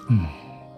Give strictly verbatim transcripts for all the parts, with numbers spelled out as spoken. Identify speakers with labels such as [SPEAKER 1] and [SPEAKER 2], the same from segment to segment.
[SPEAKER 1] うん。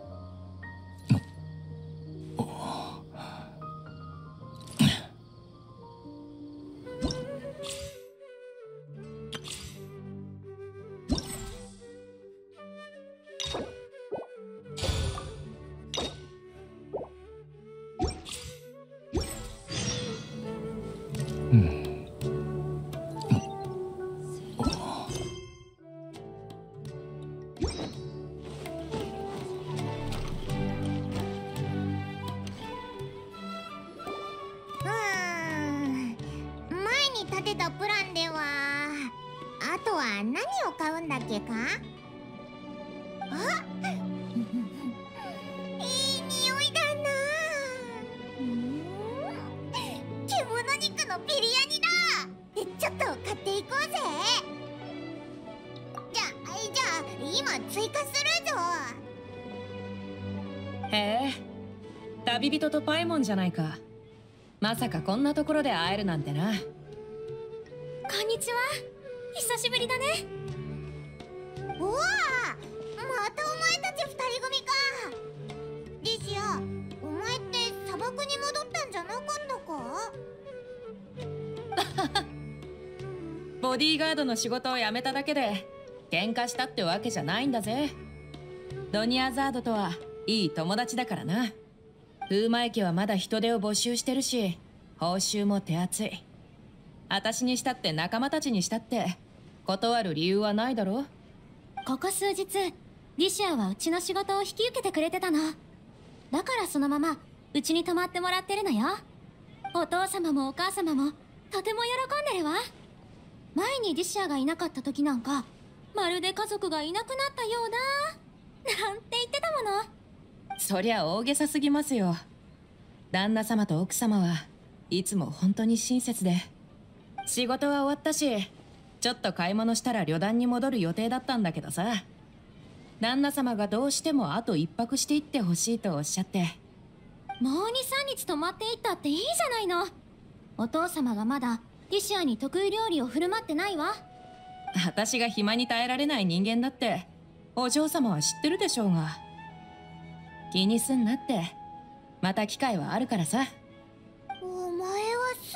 [SPEAKER 2] 旅人とパイモンじゃないか。まさかこんなところで会えるなんてな。
[SPEAKER 3] こんにちは。久しぶりだね。
[SPEAKER 4] おお、またお前たち二人組か。リシア、お前って砂漠に戻ったんじゃなかったか？
[SPEAKER 2] ボディーガードの仕事を辞めただけで喧嘩したってわけじゃないんだぜ。ドニアザードとはいい友達だからな。風魔駅はまだ人手を募集してるし、報酬も手厚い。私にしたって仲間たちにしたって断る理由はないだろ。
[SPEAKER 3] ここ数日リシアはうちの仕事を引き受けてくれてたの。だからそのままうちに泊まってもらってるのよ。お父様もお母様もとても喜んでるわ。前にリシアがいなかった時なんかまるで家族がいなくなったようだなんて言ってたもの。
[SPEAKER 2] そりゃ大げさすぎますよ。旦那様と奥様はいつも本当に親切で。仕事は終わったし、ちょっと買い物したら旅団に戻る予定だったんだけどさ、旦那様がどうしてもあと一泊していってほしいとおっしゃって。
[SPEAKER 3] もうにさんにち泊まっていったっていいじゃないの。お父様がまだリシアに得意料理を振る舞ってないわ。
[SPEAKER 2] 私が暇に耐えられない人間だってお嬢様は知ってるでしょうが。気にすんなって、また機会はあるからさ。
[SPEAKER 4] お前はす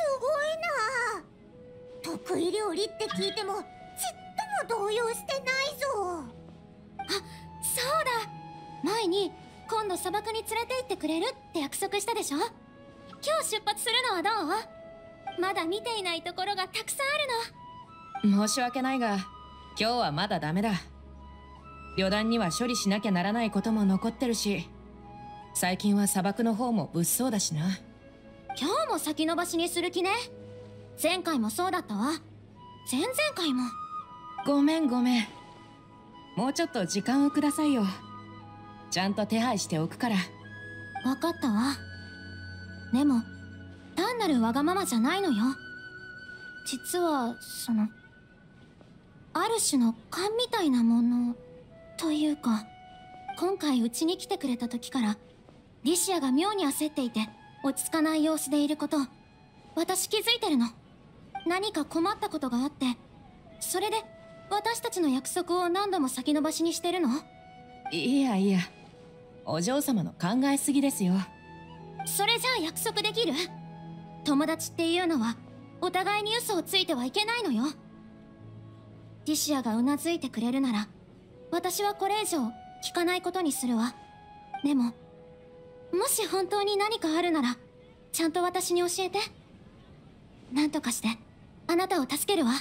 [SPEAKER 4] ごいな。得意料理って聞いてもちっとも動揺してないぞ。
[SPEAKER 3] あ、そうだ。前に今度砂漠に連れて行ってくれるって約束したでしょ。今日出発するのはどう？まだ見ていないところがたくさんある
[SPEAKER 2] の。申し訳ないが今日はまだダメだ。旅団には処理しなきゃならないことも残ってるし、最近は砂漠の方も物騒だしな。
[SPEAKER 3] 今日も先延ばしにする気ね。前回もそうだったわ。前々回も。
[SPEAKER 2] ごめんごめん。もうちょっと時間をくださいよ。ちゃんと手配しておくから。
[SPEAKER 3] 分かったわ。でも単なるわがままじゃないのよ。実はそのある種の勘みたいなものというか、今回うちに来てくれた時からリシアが妙に焦っていて落ち着かない様子でいること、私気づいてるの。何か困ったことがあって、それで私たちの約束を何度も先延ばしにしてるの？
[SPEAKER 2] いやいや、お嬢様の考えすぎですよ。
[SPEAKER 3] それじゃあ約束できる？友達っていうのはお互いに嘘をついてはいけないのよ。リシアがうなずいてくれるなら私はこれ以上聞かないことにするわ。でももし本当に何かあるならちゃんと私に教えて。何とかしてあなたを助けるわ。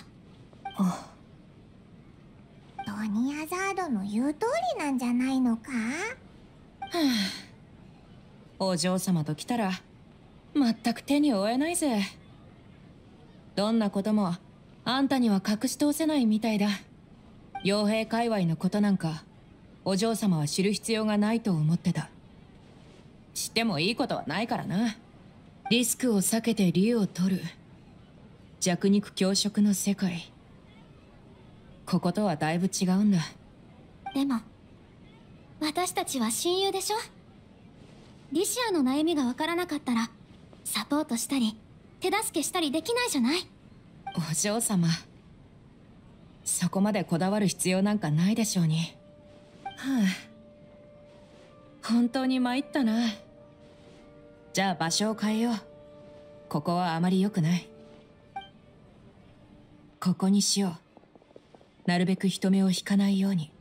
[SPEAKER 4] ドニアザードの言う通りなんじゃないのか？
[SPEAKER 2] はあ、お嬢様と来たら全く手に負えないぜ。どんなこともあんたには隠し通せないみたいだ。傭兵界隈のことなんかお嬢様は知る必要がないと思ってた。知ってもいいことはないからな。リスクを避けて利を取る弱肉強食の世界、こことはだいぶ違うんだ。
[SPEAKER 3] でも私たちは親友でしょ。リシアの悩みがわからなかったらサポートしたり手助けしたりできないじゃない。
[SPEAKER 2] お嬢様、そこまでこだわる必要なんかないでしょうに。はあ、 本当に参ったな。じゃあ場所を変えよう。ここはあまり良くない。ここにしよう。なるべく人目を引かないように。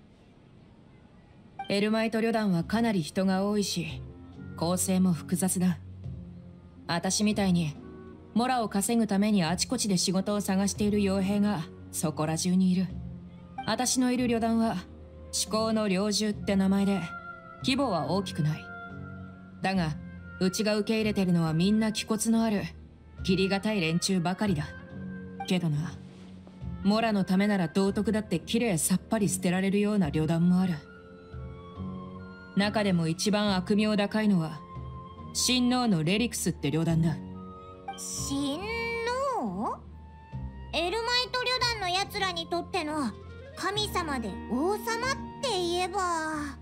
[SPEAKER 2] エルマイト旅団はかなり人が多いし、構成も複雑だ。私みたいにモラを稼ぐためにあちこちで仕事を探している傭兵がそこら中にいる。私のいる旅団は至高の猟銃って名前で規模は大きくない。だがうちが受け入れてるのはみんな気骨のある切りがたい連中ばかりだ。けどな、モラのためなら道徳だってきれいさっぱり捨てられるような旅団もある。中でも一番悪名高いのは親王のレリクスって旅団だ。
[SPEAKER 4] 親王？エルマイト旅団のやつらにとっての神様で王様って言えば。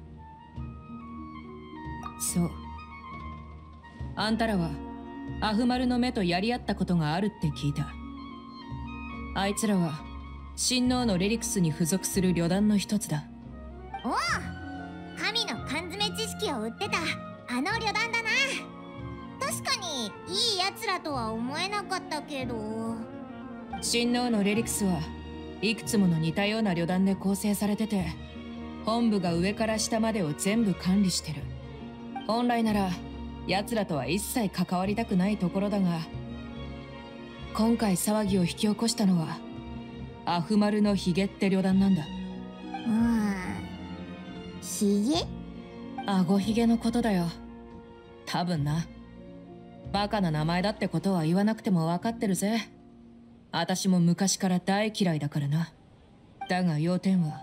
[SPEAKER 2] そう。あんたらはアフマルの目とやり合ったことがあるって聞いた。あいつらは親王のレリクスに付属する旅団の一つだ。
[SPEAKER 4] おお、神の缶詰知識を売ってたあの旅団だな。確かにいいやつらとは思えなかったけど。
[SPEAKER 2] 親王のレリクスはいくつもの似たような旅団で構成されてて、本部が上から下までを全部管理してる。本来なら奴らとは一切関わりたくないところだが、今回騒ぎを引き起こしたのはアフマルのヒゲって旅団なんだ。
[SPEAKER 4] うーん、ヒゲ？
[SPEAKER 2] アゴヒゲのことだよ。多分な。バカな名前だってことは言わなくても分かってるぜ。私も昔から大嫌いだからな。だが要点は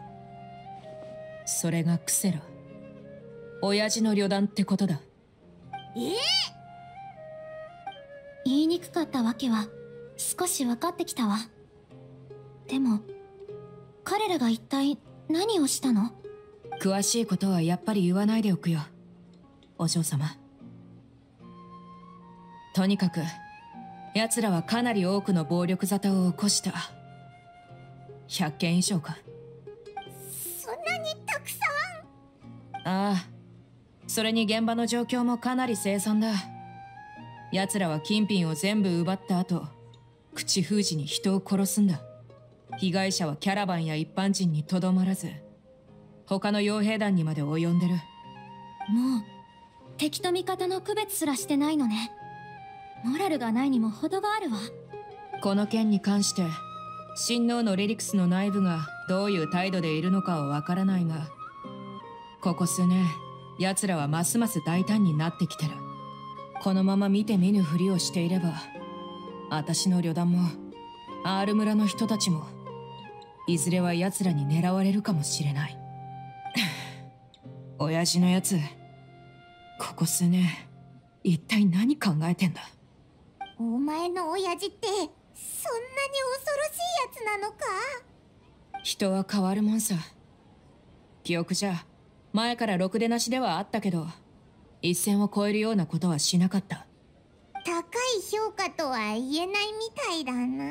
[SPEAKER 2] それがクセラ、親父の旅団ってことだ。
[SPEAKER 4] えー、
[SPEAKER 3] 言いにくかったわけは少し分かってきたわ。でも彼らが一体何をしたの？
[SPEAKER 2] 詳しいことはやっぱり言わないでおくよ、お嬢様。とにかく奴らはかなり多くの暴力沙汰を起こした。ひゃっけん以上か。
[SPEAKER 4] そんなにたくさ
[SPEAKER 2] ん？ああ、それに現場の状況もかなり凄惨だ。奴らは金品を全部奪った後、口封じに人を殺すんだ。被害者はキャラバンや一般人にとどまらず、他の傭兵団にまで及んでる。
[SPEAKER 3] もう敵と味方の区別すらしてないのね。モラルがないにも程があるわ。
[SPEAKER 2] この件に関して親王のレリクスの内部がどういう態度でいるのかはわからないが、ここ数年奴らはますます大胆になってきてる。このまま見て見ぬふりをしていれば、私の旅団もアール村の人たちもいずれは奴らに狙われるかもしれない。親父のやつ、ここ数年一体何考えてんだ。
[SPEAKER 4] お前の親父ってそんなに恐ろしいやつなのか？
[SPEAKER 2] 人は変わるもんさ。記憶じゃ前からろくでなしではあったけど、一線を越えるようなことはしなかった。
[SPEAKER 4] 高い評価とは言えないみたいだな。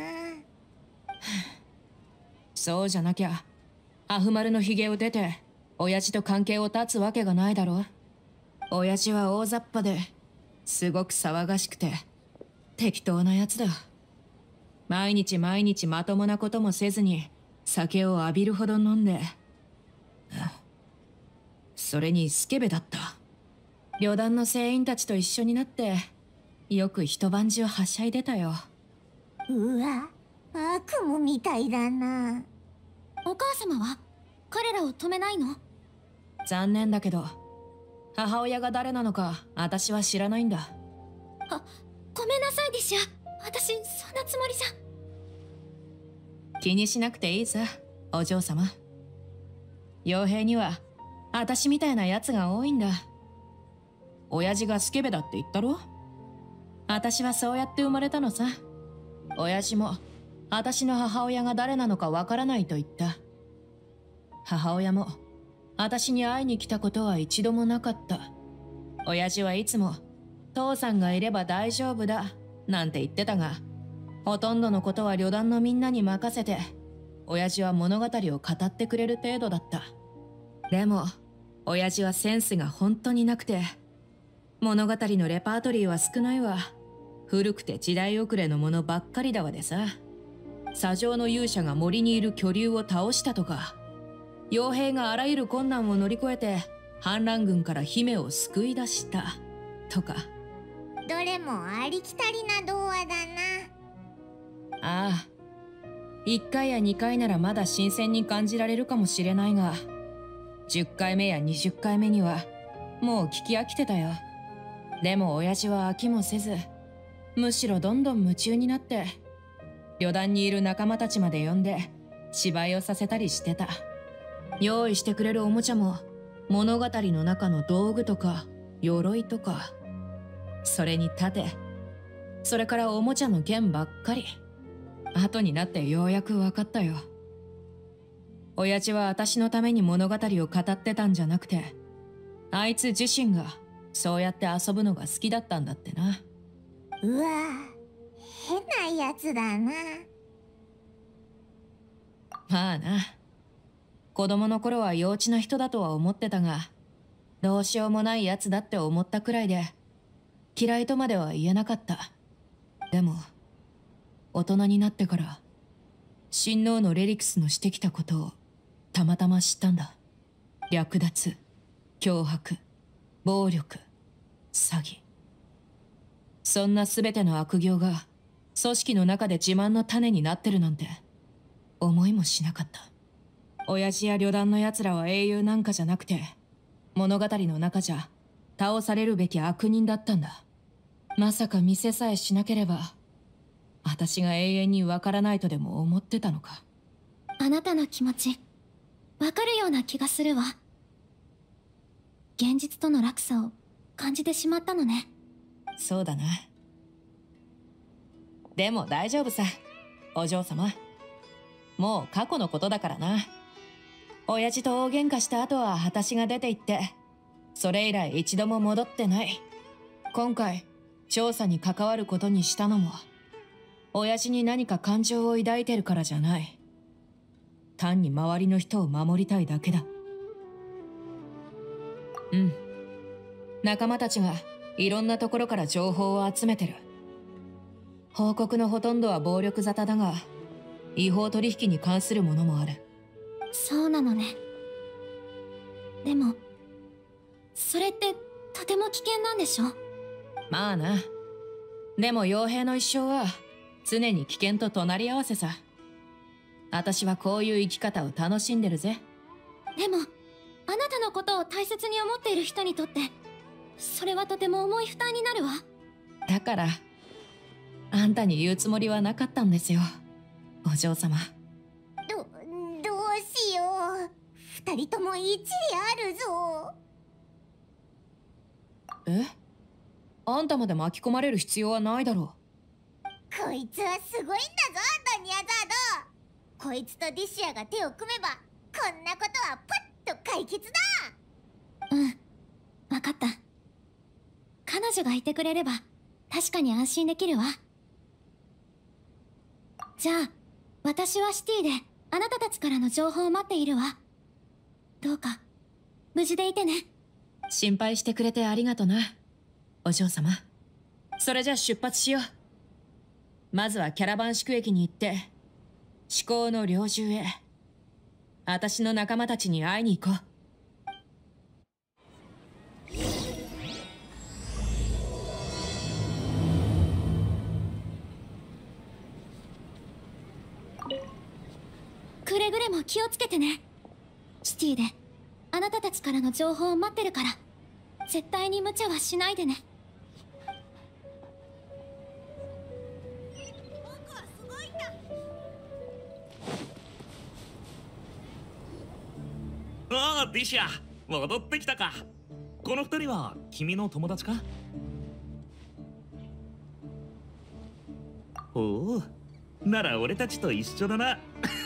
[SPEAKER 2] そうじゃなきゃアフマルのヒゲを出て親父と関係を断つわけがないだろ。親父は大雑把ですごく騒がしくて適当なやつだ。毎日毎日まともなこともせずに酒を浴びるほど飲んで、それにスケベだった。旅団の船員たちと一緒になってよく一晩中はしゃいでたよ。
[SPEAKER 4] うわ、悪夢みたいだな。
[SPEAKER 3] お母様は彼らを止めないの？
[SPEAKER 2] 残念だけど母親が誰なのか私は知らないんだ。
[SPEAKER 3] あ、ごめんなさいディシャ。私そんなつもりじ
[SPEAKER 2] ゃ。気にしなくていいさ、お嬢様。傭兵には私みたいなやつが多いんだ。親父がスケベだって言ったろ。私はそうやって生まれたのさ。親父も私の母親が誰なのかわからないと言った。母親も私に会いに来たことは一度もなかった。親父はいつも父さんがいれば大丈夫だなんて言ってたが、ほとんどのことは旅団のみんなに任せて親父は物語を語ってくれる程度だった。でも親父はセンスが本当になくて、物語のレパートリーは少ないわ。古くて時代遅れのものばっかりだわでさ。砂上の勇者が森にいる巨竜を倒したとか、傭兵があらゆる困難を乗り越えて反乱軍から姫を救い出したとか。
[SPEAKER 4] どれもありきたりな童話だな。
[SPEAKER 2] ああ、いっかいやにかいならまだ新鮮に感じられるかもしれないが、じゅっかいめやにじゅっかいめにはもう聞き飽きてたよ。でも親父は飽きもせず、むしろどんどん夢中になって、旅団にいる仲間たちまで呼んで芝居をさせたりしてた。用意してくれるおもちゃも物語の中の道具とか鎧とか、それに盾、それからおもちゃの剣ばっかり。後になってようやく分かったよ。親父は私のために物語を語ってたんじゃなくて、あいつ自身がそうやって遊ぶのが好きだったんだってな。
[SPEAKER 4] うわ、変なやつだな。
[SPEAKER 2] まあな。子供の頃は幼稚な人だとは思ってたが、どうしようもないやつだって思ったくらいで、嫌いとまでは言えなかった。でも、大人になってから、親王のレリクスのしてきたことをたまたま知ったんだ。略奪、脅迫、暴力、詐欺。そんな全ての悪行が組織の中で自慢の種になってるなんて思いもしなかった。親父や旅団の奴らは英雄なんかじゃなくて、物語の中じゃ倒されるべき悪人だったんだ。まさか見せさえしなければ私が永遠にわからないとでも思ってたのか。
[SPEAKER 3] あなたの気持ちわかるような気がするわ。現実との落差を感じてしまったのね。
[SPEAKER 2] そうだな。でも大丈夫さ、お嬢様。もう過去のことだからな。親父と大喧嘩した後は私が出て行って、それ以来一度も戻ってない。今回調査に関わることにしたのも、親父に何か感情を抱いてるからじゃない。単に周りの人を守りたいだけだ。うん。仲間たちがいろんなところから情報を集めてる。報告のほとんどは暴力沙汰だが、違法取引に関するものもある。
[SPEAKER 3] そうなのね。でも、それってとても危険なんでしょ？
[SPEAKER 2] まあな。でも傭兵の一生は常に危険と隣り合わせさ。私はこういう生き方を楽しんでるぜ。
[SPEAKER 3] でも、あなたのことを大切に思っている人にとって、それはとても重い負担になるわ。
[SPEAKER 2] だから、あんたに言うつもりはなかったんですよ、お嬢様。
[SPEAKER 4] ど、どうしよう。二人とも一理あるぞ。
[SPEAKER 2] え？あんたまで巻き込まれる必要はないだろ
[SPEAKER 4] う。こいつはすごいんだぞ、ドニャザード。こいつとディシアが手を組めば、こんなことはパッと解決だ。
[SPEAKER 3] うん、わかった。彼女がいてくれれば確かに安心できるわ。じゃあ私はシティであなたたちからの情報を待っているわ。どうか無事でいてね。
[SPEAKER 2] 心配してくれてありがとな、お嬢様。それじゃあ出発しよう。まずはキャラバン宿駅に行って至高の猟銃へ、私の仲間たちに会いに行こう。
[SPEAKER 3] くれぐれも気をつけてね。シティであなたたちからの情報を待ってるから、絶対に無茶はしないでね。
[SPEAKER 4] 僕はすごいんだ。
[SPEAKER 1] ああ、ディシア、戻ってきたか。この二人は君の友達か？おお、なら俺たちと一緒だな。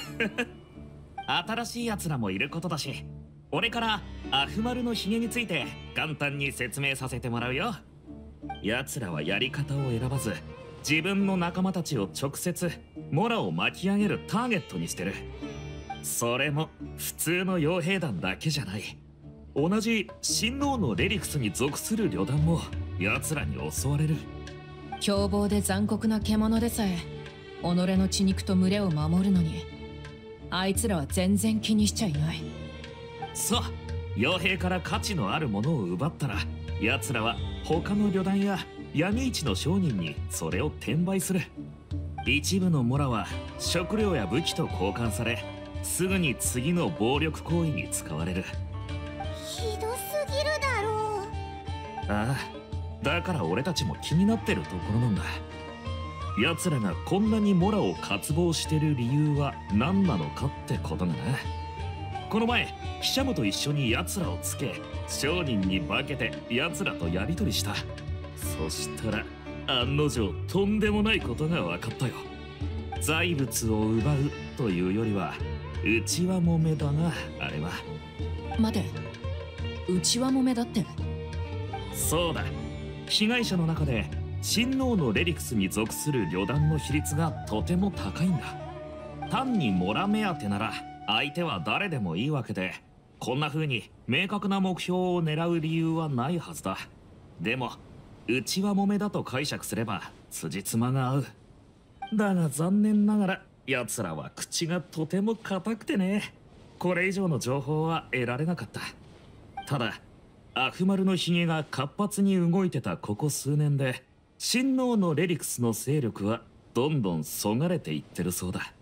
[SPEAKER 1] 新しい奴らもいることだし、俺からアフマルのヒゲについて簡単に説明させてもらうよ。奴らはやり方を選ばず、自分の仲間たちを直接モラを巻き上げるターゲットにしてる。それも普通の傭兵団だけじゃない。 同じ親王のレリクスに属する旅団も奴らに襲われる。
[SPEAKER 2] 凶暴で残酷な獣でさえ己の血肉と群れを守るのに、あいつらは全然気にしちゃいない。
[SPEAKER 1] さあ、傭兵から価値のあるものを奪ったら、奴らは他の旅団や闇市の商人にそれを転売する。一部のモラは食料や武器と交換され、すぐに次の暴力行為に使われる。
[SPEAKER 4] ひどすぎるだろう。
[SPEAKER 1] ああ、だから俺たちも気になってるところなんだ。奴らがこんなにモラを渇望してる理由は何なのかってことがな。この前ヒシャムと一緒に奴らをつけ、商人に化けて奴らとやり取りした。そしたら案の定とんでもないことが分かったよ。財物を奪うというよりは内輪もめだな、あれは。
[SPEAKER 2] 待て、内輪もめだって？
[SPEAKER 1] そうだ、被害者の中で親王のレリクスに属する旅団の比率がとても高いんだ。単にモラ目当てなら相手は誰でもいいわけで、こんな風に明確な目標を狙う理由はないはずだ。でも内輪もめだと解釈すれば辻褄が合う。だが残念ながら奴らは口がとても硬くてね、これ以上の情報は得られなかった。ただアフマルのヒゲが活発に動いてたここ数年で、親王のレリクスの勢力はどんどんそがれていってるそうだ。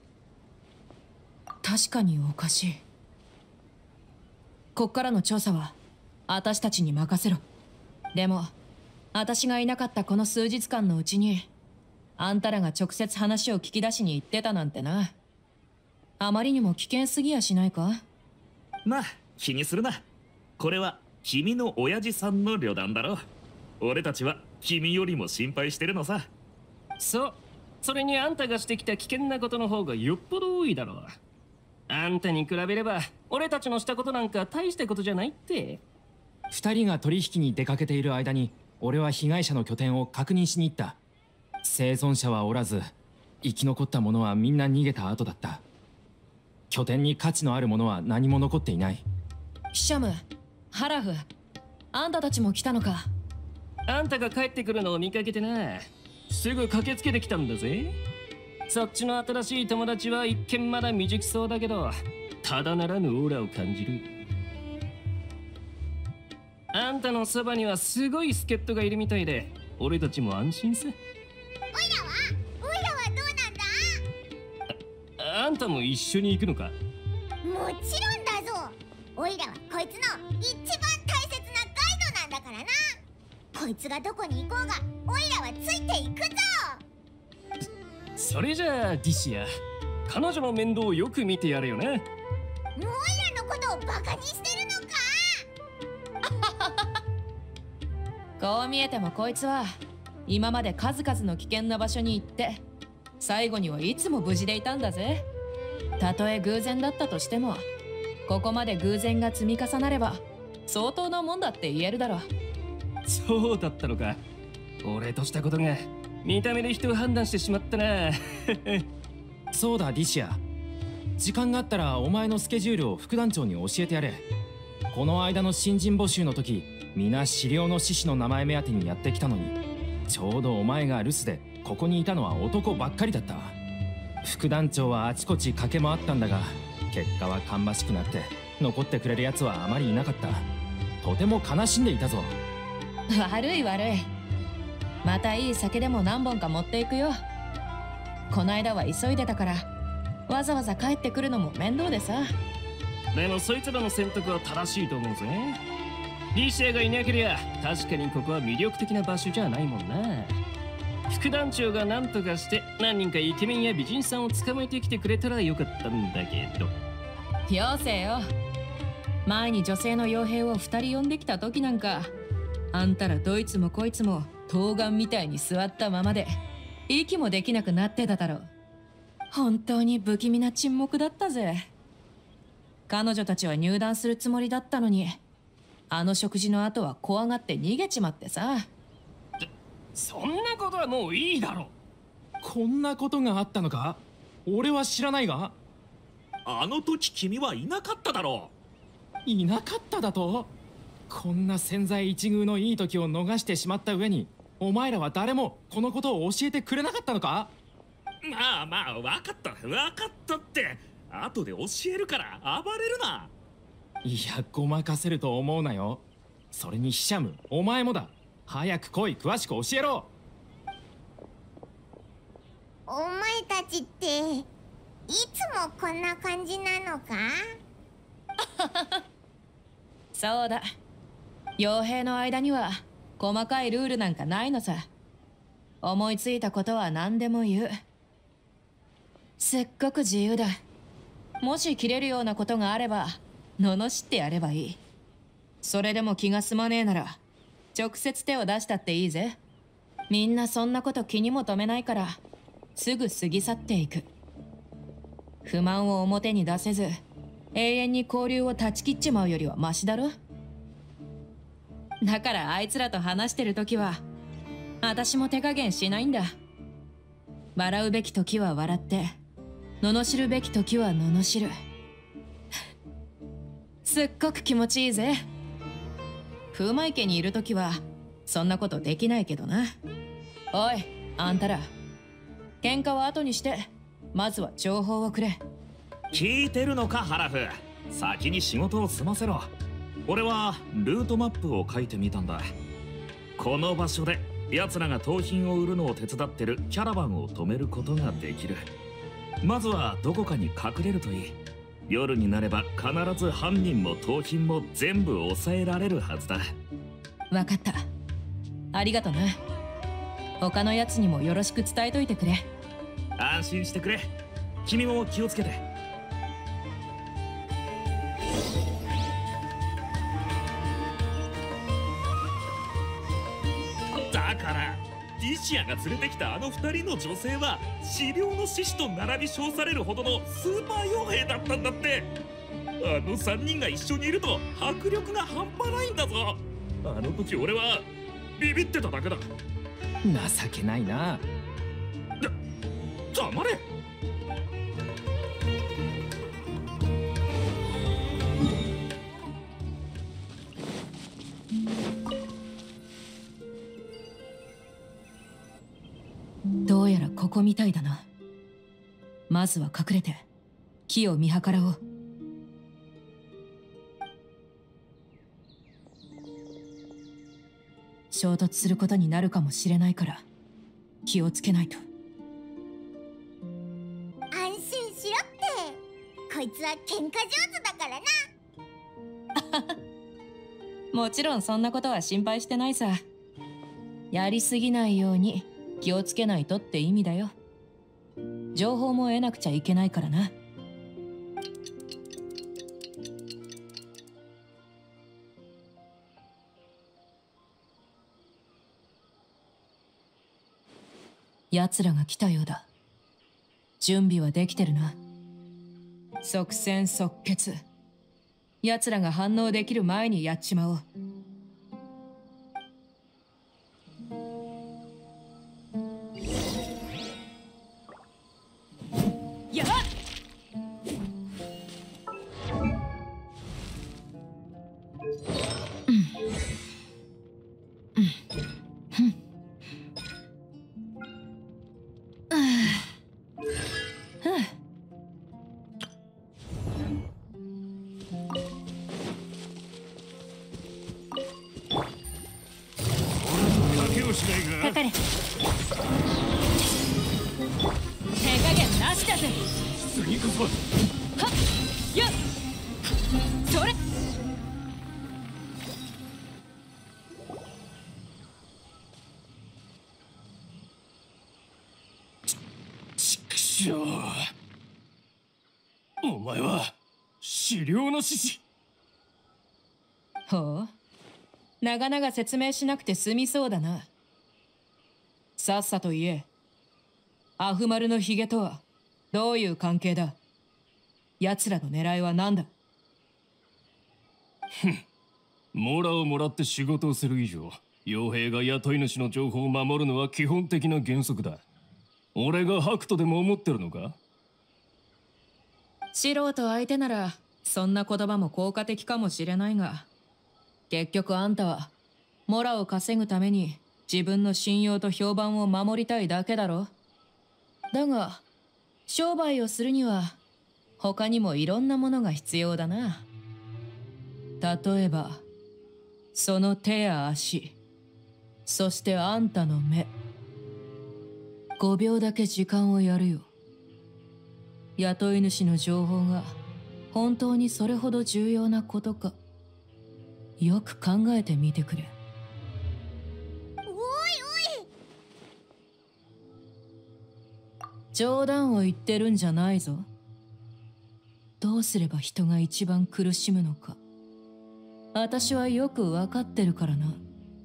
[SPEAKER 2] 確かにおかしい。こっからの調査は私たちに任せろ。でも私がいなかったこの数日間のうちに、あんたらが直接話を聞き出しに行ってたなんてな。あまりにも危険すぎやしないか？
[SPEAKER 1] まあ気にするな。これは君の親父さんの旅団だろ。俺たちは君よりも心配してるのさ。
[SPEAKER 5] そう、それにあんたがしてきた危険なことの方がよっぽど多いだろう。あんたに比べれば俺たちのしたことなんか大したことじゃないって。
[SPEAKER 6] 二人が取引に出かけている間に、俺は被害者の拠点を確認しに行った。生存者はおらず、生き残った者はみんな逃げた後だった。拠点に価値のあるものは何も残っていない。
[SPEAKER 2] ヒシャム、ハラフ、あんたたちも来たのか。
[SPEAKER 5] あんたが帰ってくるのを見かけてな、すぐ駆けつけてきたんだぜ。そっちの新しい友達は一見まだ未熟そうだけど、ただならぬオーラを感じる。あんたのそばにはすごい助っ人がいるみたいで、俺たちも安心さ。
[SPEAKER 4] おいらはおいらはどうなんだ？
[SPEAKER 5] あ, あんたも一緒に行くのか？
[SPEAKER 4] もちろんだぞ。おいらはこいつの一番大切なガイドなんだからな。こいつがどこに行こうがおいらはついていくぞ。
[SPEAKER 5] それじゃあディシア、彼女の面倒をよく見てやれよな。
[SPEAKER 4] おいらのことをバカにしてるのか？
[SPEAKER 2] こう見えてもこいつは今まで数々の危険な場所に行って、最後にはいつも無事でいたんだぜ。たとえ偶然だったとしても、ここまで偶然が積み重なれば相当なもんだって言えるだろう。
[SPEAKER 5] そうだったのか。俺としたことが見た目で人を判断してしまったな。
[SPEAKER 6] そうだディシア、時間があったらお前のスケジュールを副団長に教えてやれ。この間の新人募集の時、皆資料の獅子の名前目当てにやってきたのに、ちょうどお前が留守でここにいたのは男ばっかりだった。副団長はあちこち駆け回ったんだが、結果は芳しくなって残ってくれるやつはあまりいなかった。とても悲しんでいたぞ。
[SPEAKER 2] 悪い悪い。またいい酒でも何本か持っていくよ。こないだは急いでたから、わざわざ帰ってくるのも面倒でさ。
[SPEAKER 5] でもそいつらの選択は正しいと思うぜ。リシアがいなけりゃ確かにここは魅力的な場所じゃないもんな。副団長が何とかして何人かイケメンや美人さんを捕まえてきてくれたらよかったんだけど。
[SPEAKER 2] よせよ。前に女性の傭兵を二人呼んできた時なんか、あんたらどいつもこいつも冬瓜みたいに座ったままで息もできなくなってただろう。本当に不気味な沈黙だったぜ。彼女たちは入団するつもりだったのに、あの食事の後は怖がって逃げちまってさ。
[SPEAKER 5] そんなことはもういいだろ。
[SPEAKER 6] こんなことがあったのか？俺は知らないが。
[SPEAKER 1] あの時君はいなかっただろう。
[SPEAKER 6] いなかっただと？こんな千載一遇のいい時を逃してしまった上に、お前らは誰もこのことを教えてくれなかったのか？
[SPEAKER 1] まあまあ、分かった分かったって。後で教えるから暴れるな。
[SPEAKER 6] いや、ごまかせると思うなよ。それにヒシャム、お前もだ。早く来い、詳しく教えろ。
[SPEAKER 4] お前たちっていつもこんな感じなのか？
[SPEAKER 2] そうだ、傭兵の間には細かいルールなんかないのさ。思いついたことは何でも言う。すっごく自由だ。もし切れるようなことがあれば罵ってやればいい。それでも気が済まねえなら直接手を出したっていいぜ。みんなそんなこと気にも留めないからすぐ過ぎ去っていく。不満を表に出せず永遠に交流を断ち切っちまうよりはマシだろ。だからあいつらと話してるときは私も手加減しないんだ。笑うべき時は笑って罵るべき時は罵る。すっごく気持ちいいぜ。風魔池にいる時はそんなことできないけどな。おい、あんたら喧嘩は後にしてまずは情報をくれ。
[SPEAKER 1] 聞いてるのかハラフ。先に仕事を済ませろ。俺はルートマップを書いてみたんだ。この場所で奴らが盗品を売るのを手伝ってるキャラバンを止めることができる。まずはどこかに隠れるといい。夜になれば必ず犯人も盗品も全部抑えられるはずだ。
[SPEAKER 2] わかった、ありがとな。他のやつにもよろしく伝えといてくれ。
[SPEAKER 1] 安心してくれ。君も気をつけて。だからディシアが連れてきたあの二人の女性は死霊の獅子と並び称されるほどのスーパー傭兵だったんだって。あの三人が一緒にいると迫力が半端ないんだぞ。あの時俺はビビってただけだ。
[SPEAKER 6] 情けないな。
[SPEAKER 1] だ、黙れ。
[SPEAKER 2] どうやらここみたいだな。まずは隠れて木を見計らおう。衝突することになるかもしれないから気をつけないと。
[SPEAKER 4] 安心しろって。こいつは喧嘩上手だからな。
[SPEAKER 2] もちろんそんなことは心配してないさ。やりすぎないように気をつけないとって意味だよ。情報も得なくちゃいけないからな。奴らが来たようだ。準備はできてるな。即戦即決。奴らが反応できる前にやっちまおう。やっ！かかれ。手加減なしだぜ。
[SPEAKER 5] 次こそ
[SPEAKER 2] はっやっそれ。
[SPEAKER 5] ちくしょう。お前は死霊の獅子。
[SPEAKER 2] ほう、長々説明しなくて済みそうだな。さっさと言え。アフマルのヒゲとはどういう関係だ。奴らの狙いは何だ。
[SPEAKER 5] ふん、モラをもらって仕事をする以上、傭兵が雇い主の情報を守るのは基本的な原則だ。俺がハクとでも思ってるのか。
[SPEAKER 2] 素人相手ならそんな言葉も効果的かもしれないが、結局あんたはモラを稼ぐために自分の信用と評判を守りたいだけだろ。だが商売をするには他にもいろんなものが必要だな。例えばその手や足、そしてあんたの目。ごびょうだけ時間をやるよ。雇い主の情報が本当にそれほど重要なことか、よく考えてみてくれ。
[SPEAKER 4] おいおい、
[SPEAKER 2] 冗談を言ってるんじゃないぞ。どうすれば人が一番苦しむのか、私はよくわかってるからな。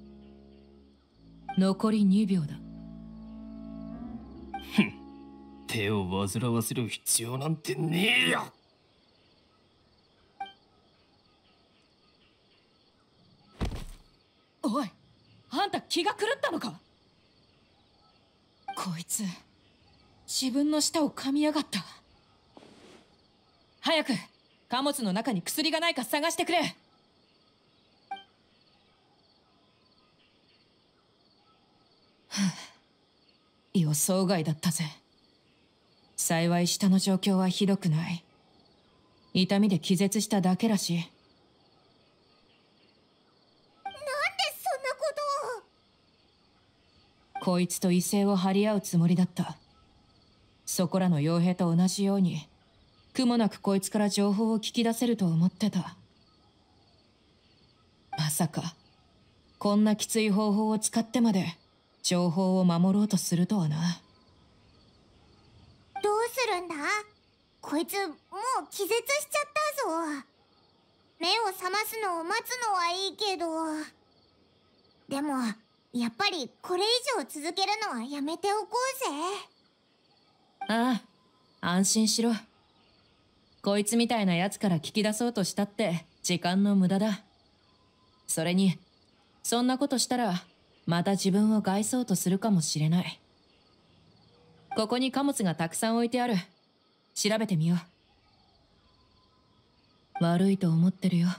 [SPEAKER 2] 残りにびょうだ。
[SPEAKER 5] 手を煩わせる必要なんてねえよ。
[SPEAKER 2] おい、あんた気が狂ったのか。こいつ自分の舌を噛みやがった。早く貨物の中に薬がないか探してくれ。予想外だったぜ。幸い下の状況はひどくない。痛みで気絶しただけらしい。
[SPEAKER 4] なんでそんなことを。
[SPEAKER 2] こいつと威勢を張り合うつもりだった。そこらの傭兵と同じように苦もなくこいつから情報を聞き出せると思ってた。まさかこんなきつい方法を使ってまで情報を守ろうとするとはな。
[SPEAKER 4] どうするんだ。こいつもう気絶しちゃったぞ。目を覚ますのを待つのはいいけど、でもやっぱりこれ以上続けるのはやめておこうぜ。
[SPEAKER 2] ああ、安心しろ。こいつみたいなやつから聞き出そうとしたって時間の無駄だ。それにそんなことしたらまた自分を害そうとするかもしれない。ここに貨物がたくさん置いてある。調べてみよう。悪いと思ってるよ。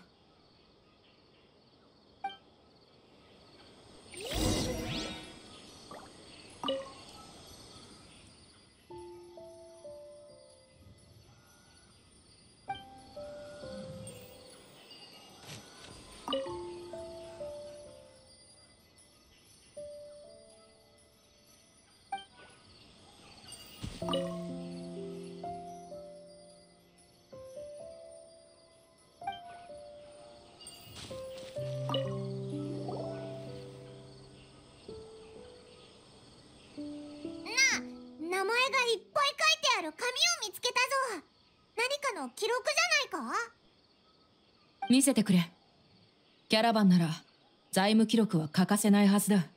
[SPEAKER 4] 名前がいっぱい書いてある紙を見つけたぞ。何かの記録じゃないか。
[SPEAKER 2] 見せてくれ。キャラバンなら財務記録は欠かせないはずだ。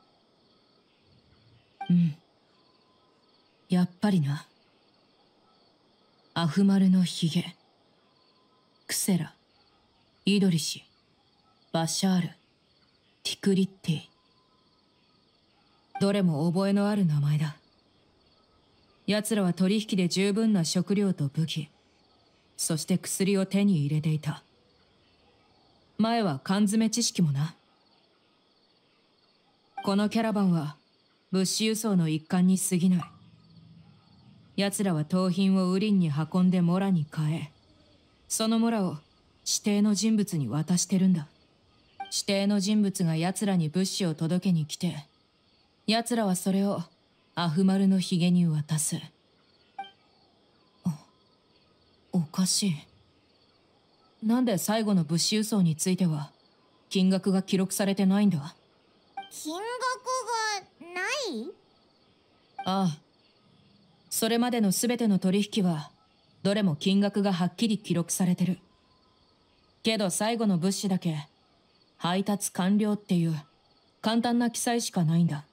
[SPEAKER 2] うん、やっぱりな。アフマルのヒゲ、クセラ、イドリシ、バシャール、ティクリッティ。どれも覚えのある名前だ。奴らは取引で十分な食料と武器、そして薬を手に入れていた。前は缶詰知識もな。このキャラバンは物資輸送の一環に過ぎない。奴らは盗品をウリンに運んでモラに変え、そのモラを指定の人物に渡してるんだ。指定の人物が奴らに物資を届けに来て、奴らはそれをアフマルのヒゲに渡す。お、おかしい。なんで最後の物資輸送については金額が記録されてないんだ。
[SPEAKER 4] 金額がない？
[SPEAKER 2] ああ、それまでの全ての取引はどれも金額がはっきり記録されてる。けど最後の物資だけ配達完了っていう簡単な記載しかないんだ。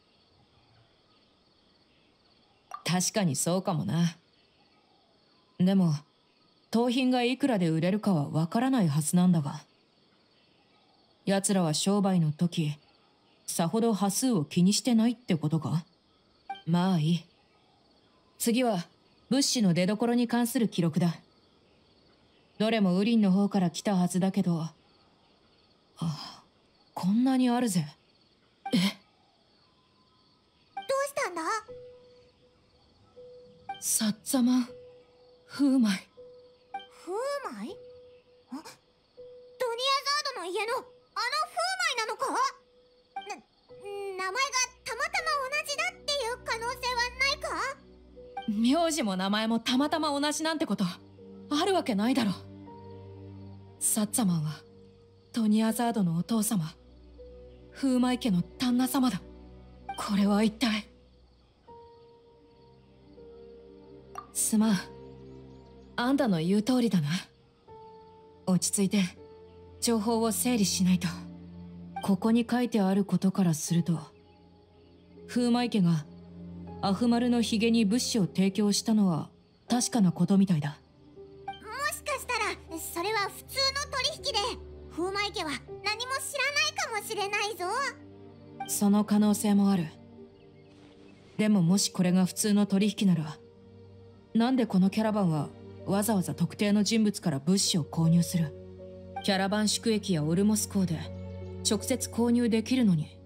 [SPEAKER 2] 確かにそうかもな。でも盗品がいくらで売れるかはわからないはずなんだが。奴らは商売の時さほど端数を気にしてないってことか。まあいい。次は物資の出所に関する記録だ。 どれもウリンの方から来たはずだけど、あ、こんなにあるぜ。え、
[SPEAKER 4] どうしたんだ？
[SPEAKER 2] サッザマン風米。
[SPEAKER 4] 風米？あ、ドニアザードの家のあの風米なのか？な、名前がたまたま同じだっていう可能性はないか？
[SPEAKER 2] 名字も名前もたまたま同じなんてことあるわけないだろ。サッツァマンはトニアザードのお父様、風米家の旦那様だ。これは一体。すまん、あんたの言う通りだな。落ち着いて情報を整理しないと。ここに書いてあることからすると、風米家がアフマルのヒゲに物資を提供したのは確かなことみたいだ。
[SPEAKER 4] もしかしたらそれは普通の取引で、風米家は何も知らないかもしれないぞ。
[SPEAKER 2] その可能性もある。でももしこれが普通の取引なら、なんでこのキャラバンはわざわざ特定の人物から物資を購入する？キャラバン宿駅やオルモス港で直接購入できるのに。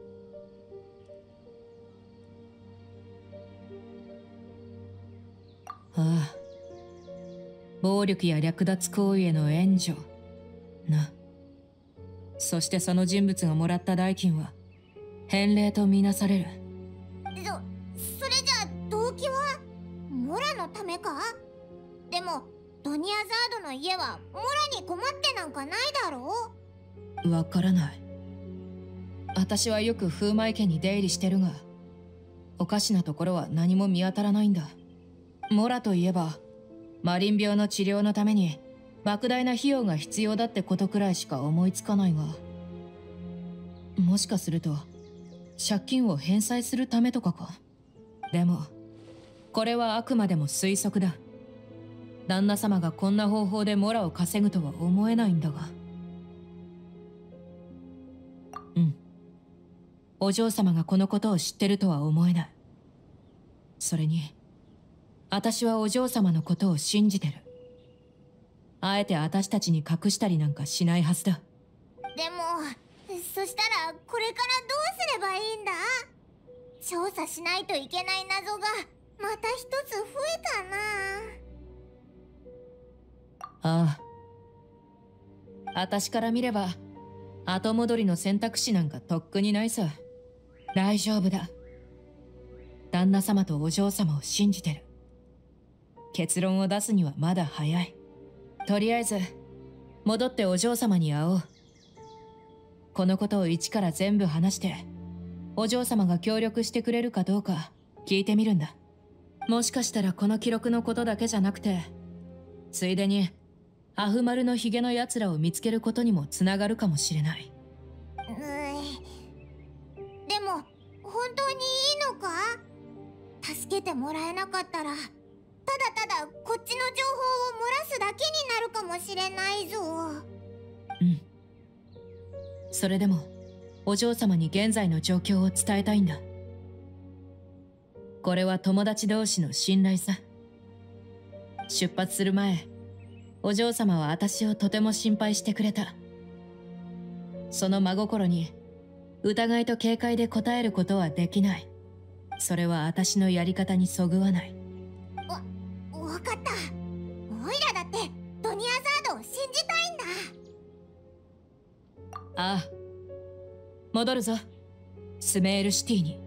[SPEAKER 2] ああ、暴力や略奪行為への援助な。そしてその人物がもらった代金は返礼とみなされる。
[SPEAKER 4] そ、それじゃあ動機はモラのためか？でもドニアザードの家はモラに困ってなんかないだろう？
[SPEAKER 2] わからない。私はよく風米家に出入りしてるが、おかしなところは何も見当たらないんだ。モラといえばマリン病の治療のために莫大な費用が必要だってことくらいしか思いつかないが、もしかすると借金を返済するためとかか。でもこれはあくまでも推測だ。旦那様がこんな方法でモラを稼ぐとは思えないんだが。うん、お嬢様がこのことを知ってるとは思えない。それに私はお嬢様のことを信じてる。あえて私たちに隠したりなんかしないはずだ。
[SPEAKER 4] でもそしたらこれからどうすればいいんだ？調査しないといけない謎がまた一つ増えたな。
[SPEAKER 2] ああ、私から見れば後戻りの選択肢なんかとっくにないさ。大丈夫だ。旦那様とお嬢様を信じてる。結論を出すにはまだ早い。とりあえず戻ってお嬢様に会おう。このことを一から全部話してお嬢様が協力してくれるかどうか聞いてみるんだ。もしかしたらこの記録のことだけじゃなくて、ついでにアフマルのヒゲのやつらを見つけることにもつながるかもしれない。
[SPEAKER 4] うーでも本当にいいのか？助けてもらえなかったらただただこっちの情報を漏らすだけになるかもしれないぞ。
[SPEAKER 2] うん。それでもお嬢様に現在の状況を伝えたいんだ。これは友達同士の信頼さ。出発する前、お嬢様は私をとても心配してくれた。その真心に疑いと警戒で応えることはできない。それは私のやり方にそぐわない。
[SPEAKER 4] わ、わかった。オイラだってドニアザードを信じたいんだ。
[SPEAKER 2] ああ、戻るぞ、スメールシティに。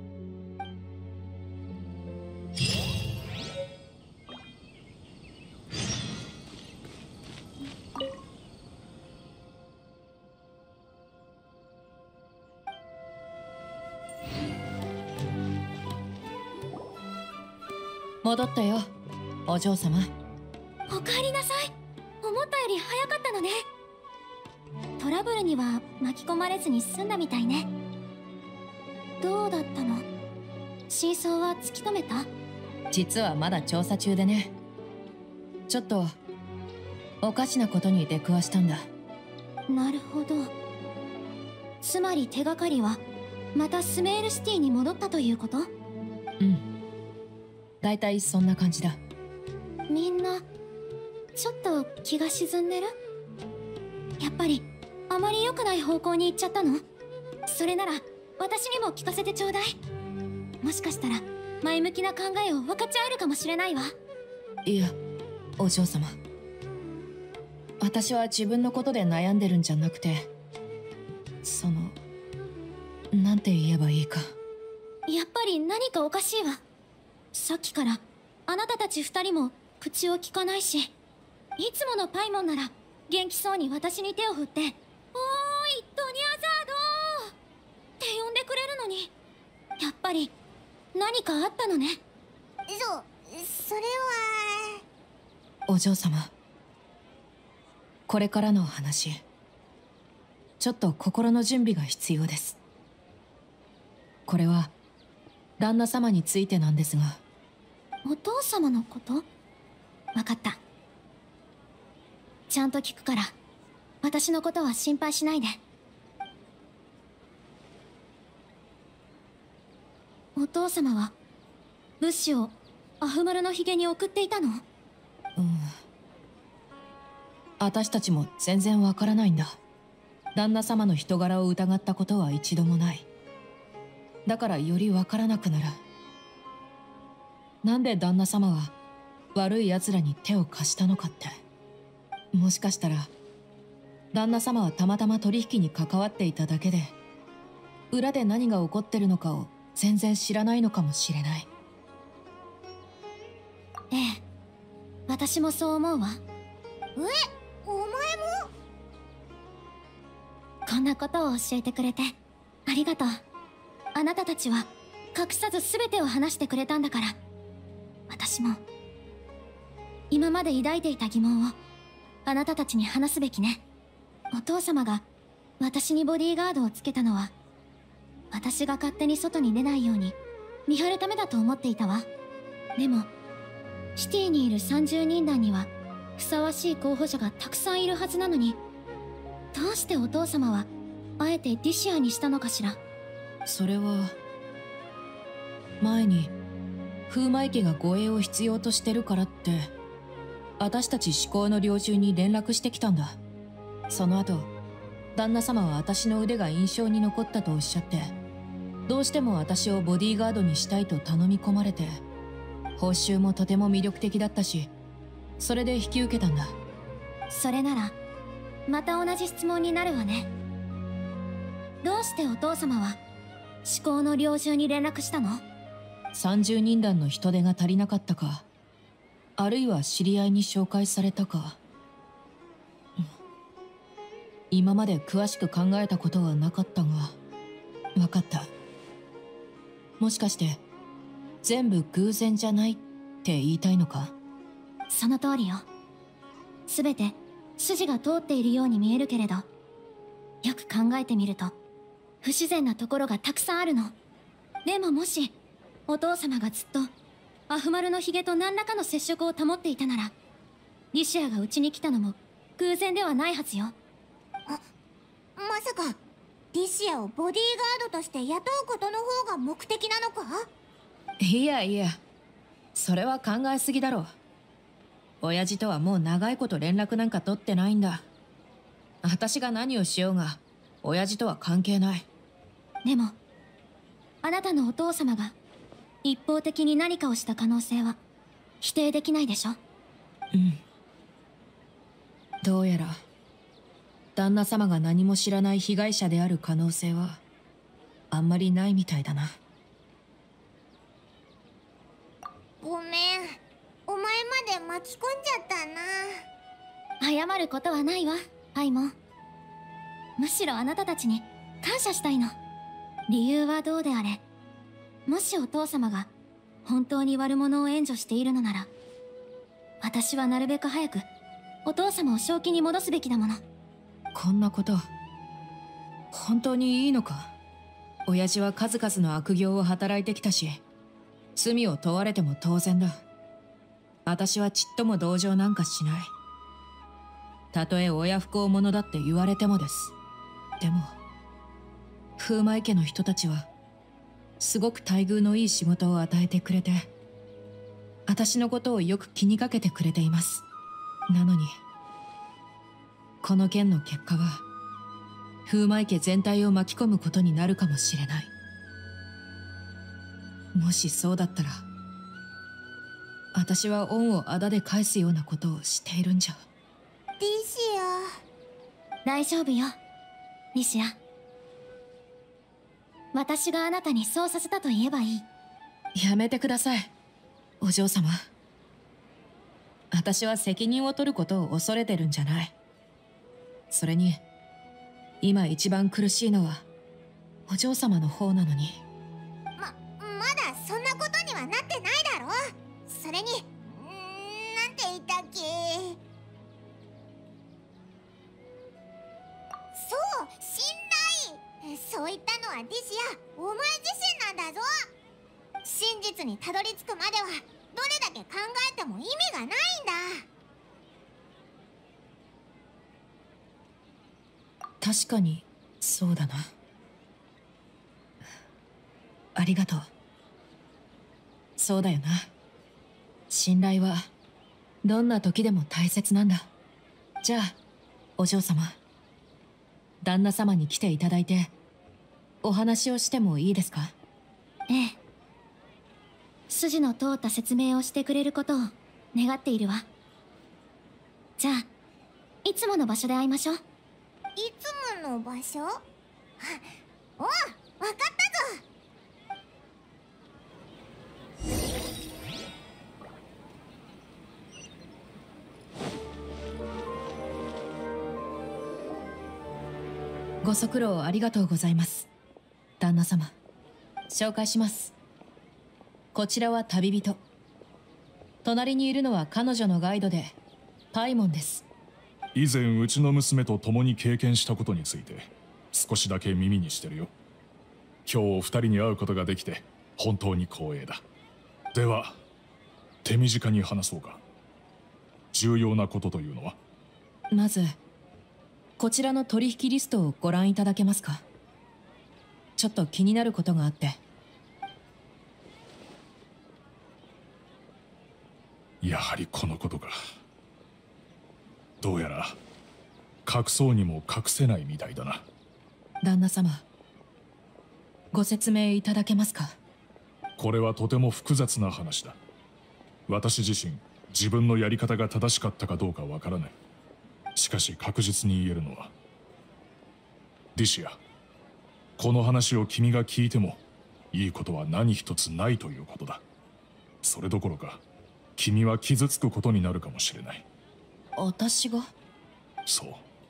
[SPEAKER 2] 戻ったよ、お嬢様。
[SPEAKER 3] おかえりなさい。思ったより早かったのね。トラブルには巻き込まれずに済んだみたいね。どうだったの？真相は突き止めた？
[SPEAKER 2] 実はまだ調査中でね。ちょっとおかしなことに出くわしたんだ。
[SPEAKER 3] なるほど。つまり手がかりはまたスメールシティに戻ったということ？
[SPEAKER 2] うん、だいたいそんな感じだ。
[SPEAKER 3] みんなちょっと気が沈んでる？やっぱりあまり良くない方向に行っちゃったの？それなら私にも聞かせてちょうだい。もしかしたら前向きな考えを分かち合えるかもしれないわ。
[SPEAKER 2] いや、お嬢様、私は自分のことで悩んでるんじゃなくて、その、なんて言えばいいか。
[SPEAKER 3] やっぱり何かおかしいわ。さっきからあなたたち二人も口を聞かないし、いつものパイモンなら元気そうに私に手を振って「おーいドニャザード!」って呼んでくれるのに、やっぱり何かあったのね。
[SPEAKER 4] そそれは。
[SPEAKER 2] お嬢様、これからの話、ちょっと心の準備が必要です。これは旦那様についてなんですが。
[SPEAKER 3] お父様のこと？わかった。ちゃんと聞くから、私のことは心配しないで。お父様は物資をアフマルのヒゲに送っていたの？
[SPEAKER 2] うん。私たちも全然わからないんだ。旦那様の人柄を疑ったことは一度もない。だからよりわからなくなる。なんで旦那様は悪い奴らに手を貸したのかって。もしかしたら旦那様はたまたま取引に関わっていただけで、裏で何が起こってるのかを全然知らないのかもしれない。
[SPEAKER 3] ええ、私もそう思うわ。
[SPEAKER 4] え、お前も？
[SPEAKER 3] こんなことを教えてくれてありがとう。あなたたちは隠さず全てを話してくれたんだから、私も今まで抱いていた疑問をあなたたちに話すべきね。お父様が私にボディーガードをつけたのは、私が勝手に外に出ないように見張るためだと思っていたわ。でもシティにいるさんじゅうにん団にはふさわしい候補者がたくさんいるはずなのに、どうしてお父様はあえてディシアにしたのかしら。
[SPEAKER 2] それは前に風魔池が護衛を必要としてるからって私たち至高の領主に連絡してきたんだ。その後旦那様は私の腕が印象に残ったとおっしゃって、どうしても私をボディーガードにしたいと頼み込まれて、報酬もとても魅力的だったし、それで引き受けたんだ。
[SPEAKER 3] それならまた同じ質問になるわね。どうしてお父様は至高の領主に連絡したの？
[SPEAKER 2] さんじゅうにん団の人手が足りなかったか、あるいは知り合いに紹介されたか。今まで詳しく考えたことはなかったが、分かった。もしかして全部偶然じゃないって言いたいのか？
[SPEAKER 3] その通りよ。全て筋が通っているように見えるけれど、よく考えてみると不自然なところがたくさんあるの。でももしお父様がずっとアフマルのヒゲと何らかの接触を保っていたなら、リシアがうちに来たのも偶然ではないはずよ。
[SPEAKER 4] あ、まさかリシアをボディーガードとして雇うことの方が目的なのか？
[SPEAKER 2] いやいや、それは考えすぎだろう。親父とはもう長いこと連絡なんか取ってないんだ。私が何をしようが親父とは関係ない。
[SPEAKER 3] でもあなたのお父様が一方的に何かをした可能性は否定できないでしょ？
[SPEAKER 2] うん。どうやら旦那様が何も知らない被害者である可能性はあんまりないみたいだな。
[SPEAKER 4] ごめん、お前まで巻き込んじゃったな。
[SPEAKER 3] 謝ることはないわ、パイモン。むしろあなたたちに感謝したいの。理由はどうであれ、もしお父様が本当に悪者を援助しているのなら、私はなるべく早くお父様を正気に戻すべきだもの。
[SPEAKER 2] こんなこと本当にいいのか？親父は数々の悪行を働いてきたし、罪を問われても当然だ。私はちっとも同情なんかしない。たとえ親不孝者だって言われてもです。でも風魔池の人たちはすごく待遇のいい仕事を与えてくれて、私のことをよく気にかけてくれています。 なのにこの件の結果は風魔家全体を巻き込むことになるかもしれない。もしそうだったら私は恩を仇で返すようなことをしているんじゃ。
[SPEAKER 4] リシア、
[SPEAKER 3] 大丈夫よリシア。私があなたにそうさせたと言えばいい。
[SPEAKER 2] やめてくださいお嬢様。私は責任を取ることを恐れてるんじゃない。それに今一番苦しいのはお嬢様の方なのに。
[SPEAKER 4] ま、まだそんなことにはなってないだろ。それに、んーなんて言ったっけ。そう、信頼。そう言ったのはディシア、お前自身なんだぞ。真実にたどり着くまではどれだけ考えても意味がないんだ。
[SPEAKER 2] 確かにそうだな。ありがとう。そうだよな。信頼はどんな時でも大切なんだ。じゃあお嬢様、旦那様に来ていただいてお話をしてもいいですか？
[SPEAKER 3] ええ、筋の通った説明をしてくれることを願っているわ。じゃあいつもの場所で会いましょう。
[SPEAKER 4] いつもの場所？あ、おう、わかったぞ。
[SPEAKER 2] ご足労ありがとうございます、旦那様。紹介します。こちらは旅人。隣にいるのは彼女のガイドでパイモンです。
[SPEAKER 7] 以前うちの娘と共に経験したことについて少しだけ耳にしてるよ。今日お二人に会うことができて本当に光栄だ。では手短に話そうか。重要なことというのは？
[SPEAKER 2] まずこちらの取引リストをご覧いただけますか？ちょっと気になることがあって。
[SPEAKER 7] やはりこのことか。どうやら隠そうにも隠せないみたいだな。
[SPEAKER 2] 旦那様、ご説明いただけますか？
[SPEAKER 7] これはとても複雑な話だ。私自身自分のやり方が正しかったかどうかわからない。しかし確実に言えるのは、ディシア、この話を君が聞いてもいいことは何一つないということだ。それどころか君は傷つくことになるかもしれない。
[SPEAKER 2] 私が？
[SPEAKER 7] そう。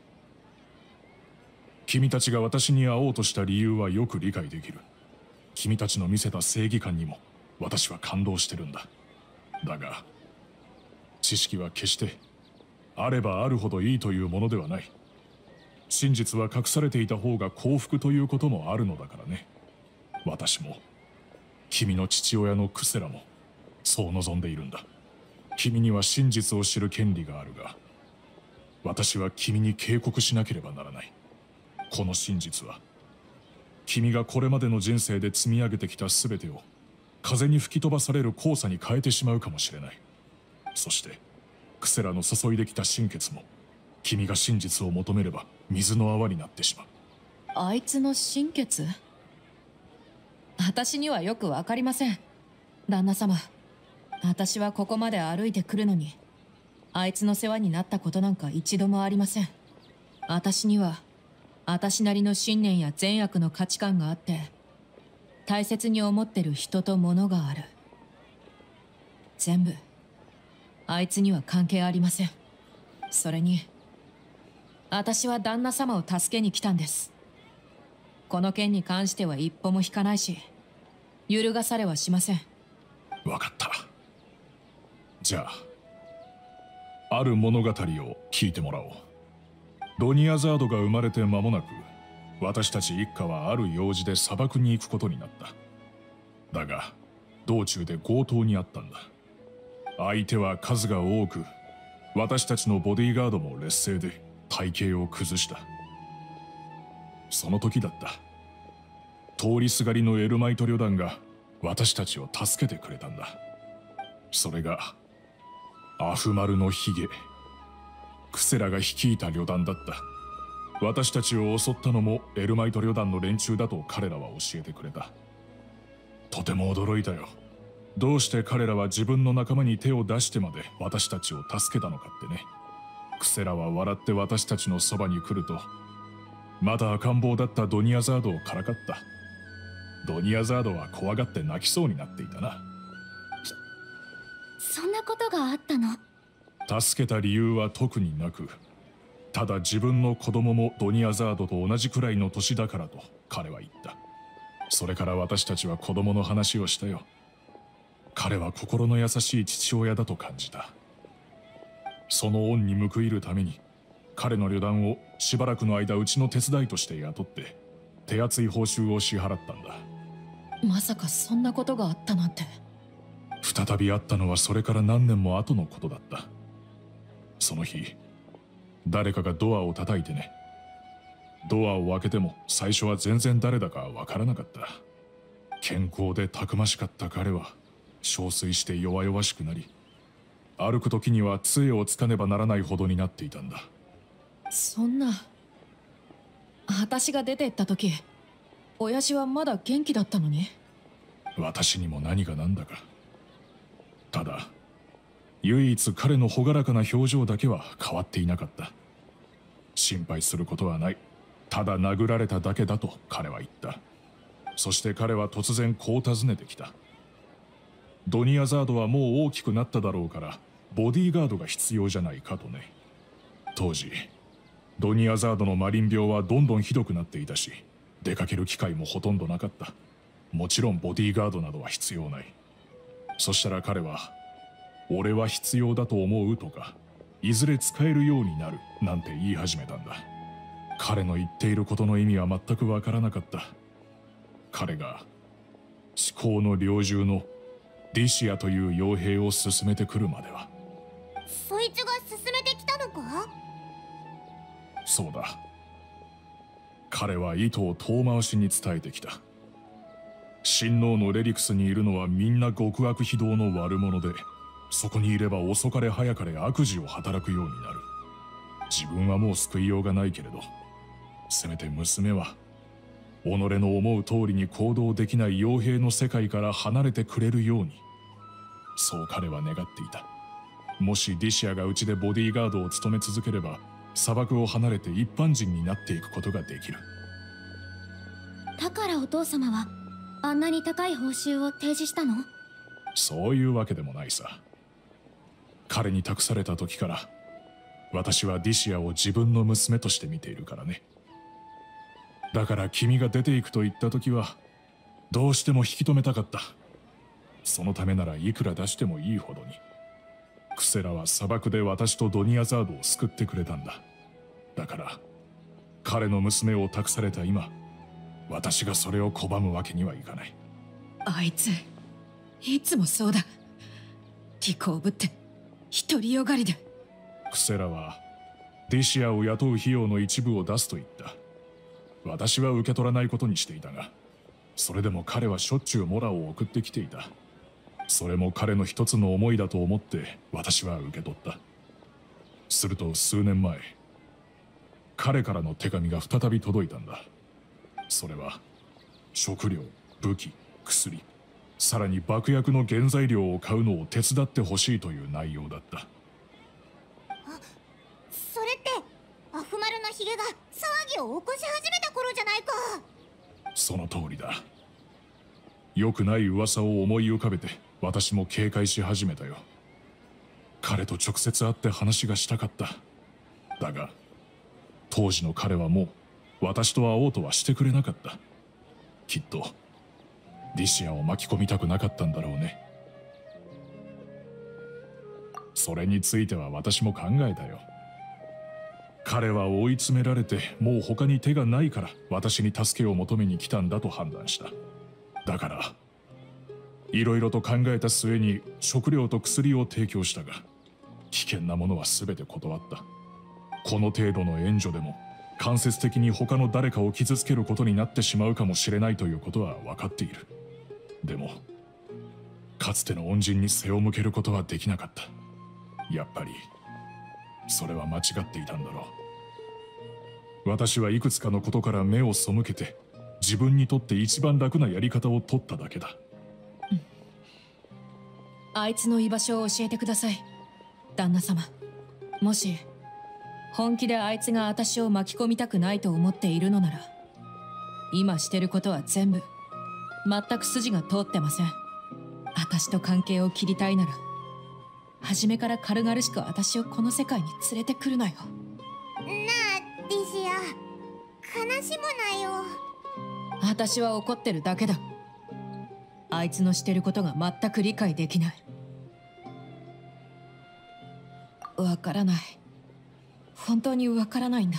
[SPEAKER 7] 君たちが私に会おうとした理由はよく理解できる。君たちの見せた正義感にも私は感動してるんだ。だが知識は決してあればあるほどいいというものではない。真実は隠されていた方が幸福ということもあるのだからね。私も君の父親のクセラもそう望んでいるんだ。君には真実を知る権利があるが、私は君に警告しなければならない。この真実は君がこれまでの人生で積み上げてきた全てを風に吹き飛ばされる黄砂に変えてしまうかもしれない。そしてクセラの注いできた心血も君が真実を求めれば水の泡になってしまう。
[SPEAKER 2] あいつの心血？私にはよくわかりません、旦那様。私はここまで歩いてくるのにあいつの世話になったことなんか一度もありません。私には私なりの信念や善悪の価値観があって、大切に思ってる人と物がある。全部あいつには関係ありません。それに私は旦那様を助けに来たんです。この件に関しては一歩も引かないし揺るがされはしません。
[SPEAKER 7] 分かった。じゃあある物語を聞いてもらおう。ロニアザードが生まれて間もなく私たち一家はある用事で砂漠に行くことになった。だが道中で強盗にあったんだ。相手は数が多く私たちのボディーガードも劣勢で体型を崩した。その時だった。通りすがりのエルマイト旅団が私たちを助けてくれたんだ。それがアフマルのヒゲクセラが率いた旅団だった。私たちを襲ったのもエルマイト旅団の連中だと彼らは教えてくれた。とても驚いたよ。どうして彼らは自分の仲間に手を出してまで私たちを助けたのかってね。クセラは笑って私たちのそばに来ると、まだ赤ん坊だったドニアザードをからかった。ドニアザードは怖がって泣きそうになっていたな。
[SPEAKER 3] そんなことがあったの？
[SPEAKER 7] 助けた理由は特になく、ただ自分の子供もドニアザードと同じくらいの年だからと彼は言った。それから私たちは子供の話をしたよ。彼は心の優しい父親だと感じた。その恩に報いるために彼の旅団をしばらくの間うちの手伝いとして雇って手厚い報酬を支払ったんだ。
[SPEAKER 2] まさかそんなことがあったなんて。
[SPEAKER 7] 再び会ったのはそれから何年も後のことだった。その日誰かがドアを叩いてね。ドアを開けても最初は全然誰だかわからなかった。健康でたくましかった彼は憔悴して弱々しくなり、歩く時には杖をつかねばならないほどになっていたんだ。
[SPEAKER 2] そんな。私が出て行った時、親父はまだ元気だったのに。
[SPEAKER 7] 私にも何が何だか。ただ唯一彼の朗らかな表情だけは変わっていなかった。心配することはない、ただ殴られただけだと彼は言った。そして彼は突然こう尋ねてきた。ドニアザードはもう大きくなっただろうからボディーガードが必要じゃないかとね。当時ドニアザードのマリン病はどんどんひどくなっていたし、出かける機会もほとんどなかった。もちろんボディーガードなどは必要ない。そしたら彼は俺は必要だと思うとか、いずれ使えるようになるなんて言い始めたんだ。彼の言っていることの意味は全くわからなかった。彼が至高の猟銃のディシアという傭兵を進めてくるまでは。
[SPEAKER 4] そいつが進めてきたのか？
[SPEAKER 7] そうだ。彼は意図を遠回しに伝えてきた。親王のレリクスにいるのはみんな極悪非道の悪者で、そこにいれば遅かれ早かれ悪事を働くようになる。自分はもう救いようがないけれど、せめて娘は己の思う通りに行動できない傭兵の世界から離れてくれるように、そう彼は願っていた。もしディシアがうちでボディーガードを務め続ければ、砂漠を離れて一般人になっていくことができる。
[SPEAKER 3] だからお父様はあんなに高い報酬を提示したの？
[SPEAKER 7] そういうわけでもないさ。彼に託された時から私はディシアを自分の娘として見ているからね。だから君が出ていくと言った時はどうしても引き止めたかった。そのためならいくら出してもいいほどに。クセラは砂漠で私とドニアザードを救ってくれたんだ。だから彼の娘を託された今、私がそれを拒むわけにはいかない。
[SPEAKER 2] あいついつもそうだ。利口ぶって独りよがりで。
[SPEAKER 7] クセラはディシアを雇う費用の一部を出すと言った。私は受け取らないことにしていたが、それでも彼はしょっちゅうモラを送ってきていた。それも彼の一つの思いだと思って私は受け取った。すると数年前、彼からの手紙が再び届いたんだ。それは食料、武器、薬、さらに爆薬の原材料を買うのを手伝ってほしいという内容だった。
[SPEAKER 4] あ、それってアフマルのヒゲが騒ぎを起こし始めた頃じゃないか。
[SPEAKER 7] その通りだ。良くない噂を思い浮かべて私も警戒し始めたよ。彼と直接会って話がしたかった。だが当時の彼はもう私と会おうとはしてくれなかった。きっとディシアを巻き込みたくなかったんだろうね。それについては私も考えたよ。彼は追い詰められてもう他に手がないから私に助けを求めに来たんだと判断した。だからいろいろと考えた末に食料と薬を提供したが、危険なものは全て断った。この程度の援助でも間接的に他の誰かを傷つけることになってしまうかもしれないということは分かっている。でもかつての恩人に背を向けることはできなかった。やっぱりそれは間違っていたんだろう。私はいくつかのことから目を背けて自分にとって一番楽なやり方を取っただけだ。
[SPEAKER 2] うん、あいつの居場所を教えてください、旦那様。もし本気であいつが私を巻き込みたくないと思っているのなら、今してることは全部全く筋が通ってません。私と関係を切りたいなら、初めから軽々しく私をこの世界に連れてくるなよ。な
[SPEAKER 4] あリシア、悲しむなよ。
[SPEAKER 2] 私は怒ってるだけだ。あいつのしてることが全く理解できない。わからない。本当にわからないんだ。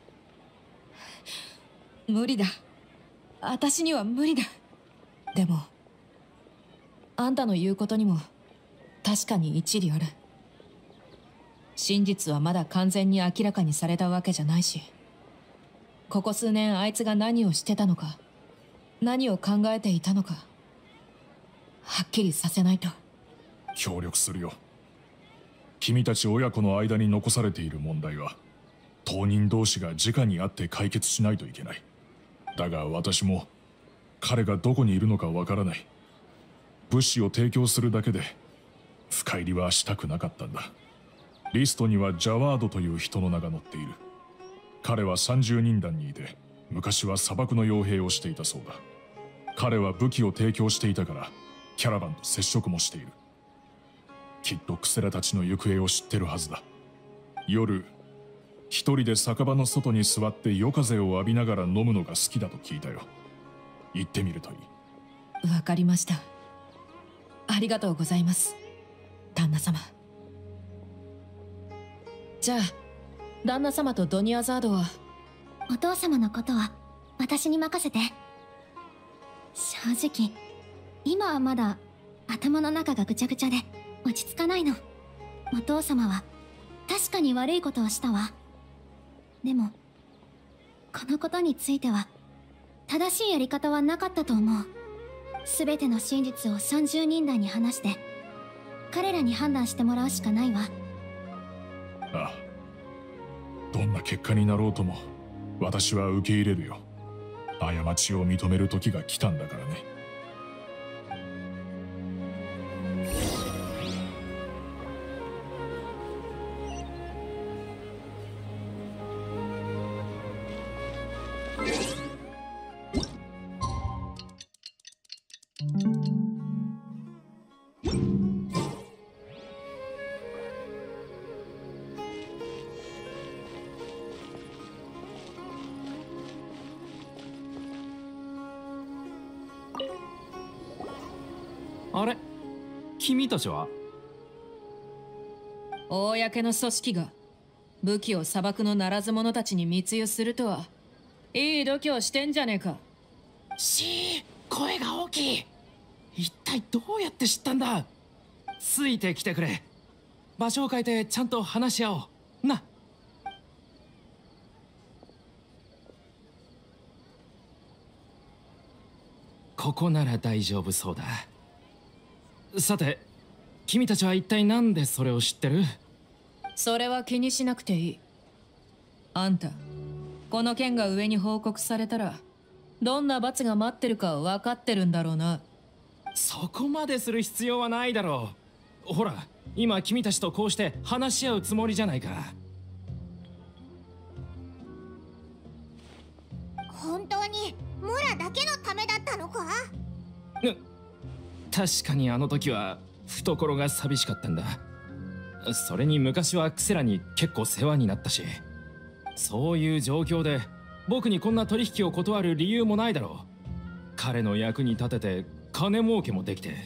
[SPEAKER 2] 無理だ。私には無理だ。でもあんたの言うことにも確かに一理ある。真実はまだ完全に明らかにされたわけじゃないし、ここ数年あいつが何をしてたのか、何を考えていたのか、はっきりさせないと。
[SPEAKER 7] 協力するよ。君たち親子の間に残されている問題は当人同士が直に会って解決しないといけない。だが私も彼がどこにいるのかわからない。物資を提供するだけで深入りはしたくなかったんだ。リストにはジャワードという人の名が載っている。彼はさんじゅうにん団にいて、昔は砂漠の傭兵をしていたそうだ。彼は武器を提供していたからキャラバンと接触もしている。きっとクセラたちの行方を知ってるはずだ。夜一人で酒場の外に座って夜風を浴びながら飲むのが好きだと聞いたよ。行ってみるといい。
[SPEAKER 2] わかりました。ありがとうございます、旦那様。じゃあ旦那様とドニアザードは。
[SPEAKER 3] お父様のことは私に任せて。正直今はまだ頭の中がぐちゃぐちゃで落ち着かないの。お父様は確かに悪いことをしたわ。でもこのことについては正しいやり方はなかったと思う。全ての真実をさんじゅうにん団に話して彼らに判断してもらうしかないわ。
[SPEAKER 7] ああ、どんな結果になろうとも私は受け入れるよ。過ちを認める時が来たんだからね。
[SPEAKER 6] あれ、君たちは？
[SPEAKER 2] 公の組織が武器を砂漠のならず者たちに密輸するとは、いい度胸してんじゃねえか。
[SPEAKER 6] しー、声が大きい。一体どうやって知ったんだ？ついてきてくれ。場所を変えてちゃんと話し合おうな。ここなら大丈夫そうだ。さて、君たちは一体なんでそれを知ってる？
[SPEAKER 2] それは気にしなくていい。あんた、この件が上に報告されたらどんな罰が待ってるか分かってるんだろうな。
[SPEAKER 6] そこまでする必要はないだろう。ほら、今君たちとこうして話し合うつもりじゃないか。
[SPEAKER 4] 本当にモラだけのためだったのか？
[SPEAKER 6] う確かにあの時は懐が寂しかったんだ。それに昔はクセラに結構世話になったし、そういう状況で僕にこんな取引を断る理由もないだろう。彼の役に立てて金儲けもできて。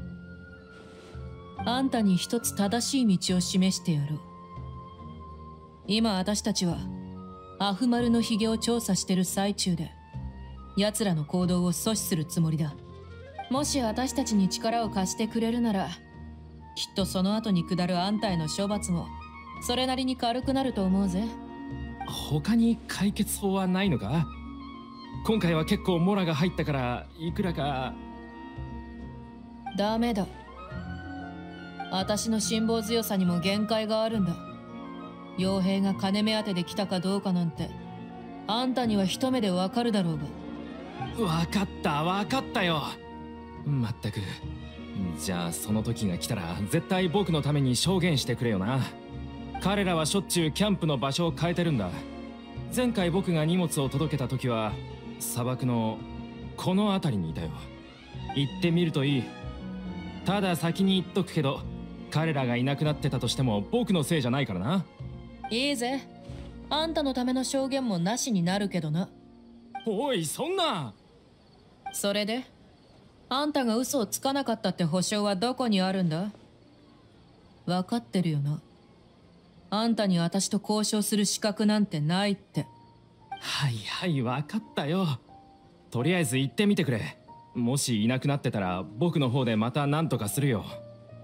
[SPEAKER 2] あんたに一つ正しい道を示してやろう。今私たちはアフマルのヒゲを調査してる最中で、奴らの行動を阻止するつもりだ。もし私たちに力を貸してくれるなら、きっとその後に下るあんたへの処罰もそれなりに軽くなると思うぜ。
[SPEAKER 6] 他に解決法はないのか？今回は結構モラが入ったからいくらか。
[SPEAKER 2] ダメだ。私の辛抱強さにも限界があるんだ。 傭兵が金目当てで来たかどうかなんてあんたには一目でわかるだろうが。
[SPEAKER 6] わかったわかったよ。まったく、じゃあその時が来たら絶対僕のために証言してくれよな。彼らはしょっちゅうキャンプの場所を変えてるんだ。前回僕が荷物を届けた時は砂漠のこの辺りにいたよ。行ってみるといい。ただ先に言っとくけど、彼らがいなくなってたとしても僕のせいじゃないからな。
[SPEAKER 2] いいぜ、あんたのための証言もなしになるけどな。
[SPEAKER 6] おい、そんな。
[SPEAKER 2] それであんたが嘘をつかなかったって保証はどこにあるんだ？分かってるよな。あんたに私と交渉する資格なんてないって。
[SPEAKER 6] はいはい分かったよ。とりあえず行ってみてくれ。もしいなくなってたら僕の方でまた何とかするよ。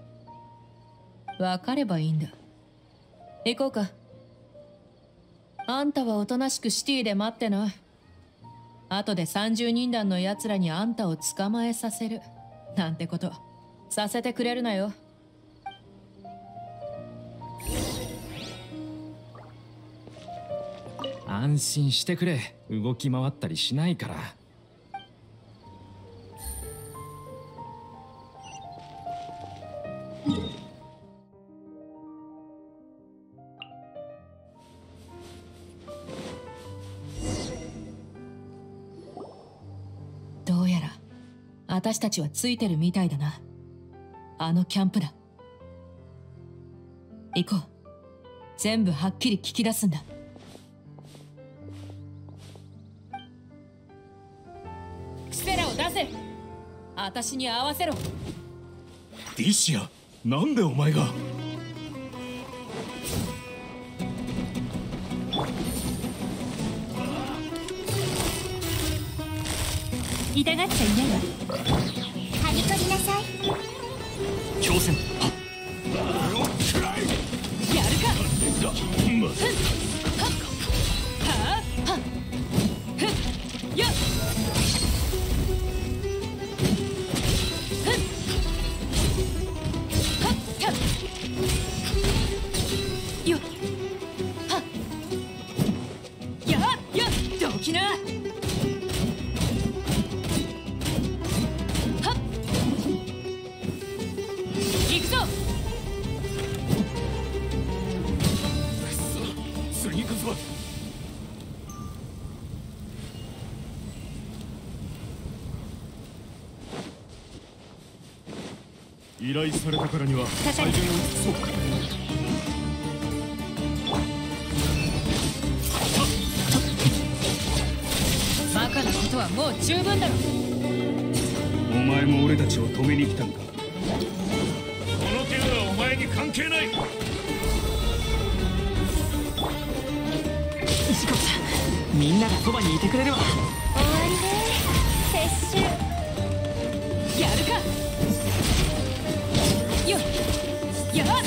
[SPEAKER 2] 分かればいいんだ。行こうか。あんたはおとなしくシティで待ってな。後でさんじゅうにん団の奴らにあんたを捕まえさせるなんてことさせてくれるなよ。
[SPEAKER 6] 安心してくれ、動き回ったりしないから。
[SPEAKER 2] どうやら私たちはついてるみたいだな。あのキャンプだ。行こう。全部はっきり聞き出すんだ。クセラを出せ。私に合わせろ。
[SPEAKER 7] ディシア、なんでお前が。
[SPEAKER 3] 痛がっちゃいないわ。
[SPEAKER 4] はびこりなさい。
[SPEAKER 1] 挑戦。
[SPEAKER 2] やるか。
[SPEAKER 7] ま
[SPEAKER 2] はあはっふっやっふっはっやっよっはっやっやっどきな。行くぞ。
[SPEAKER 7] 次こそは。依頼されたからには最善を尽くそうか。
[SPEAKER 2] バカなことはもう十分だろ。
[SPEAKER 8] お前も俺たちを止めに来たんか。
[SPEAKER 1] この件はお前に関係ない。
[SPEAKER 5] 石子さん、みんながそばにいてくれるわ。
[SPEAKER 4] 終わりね。撤収。
[SPEAKER 2] やるか。よっやった。ふんはっ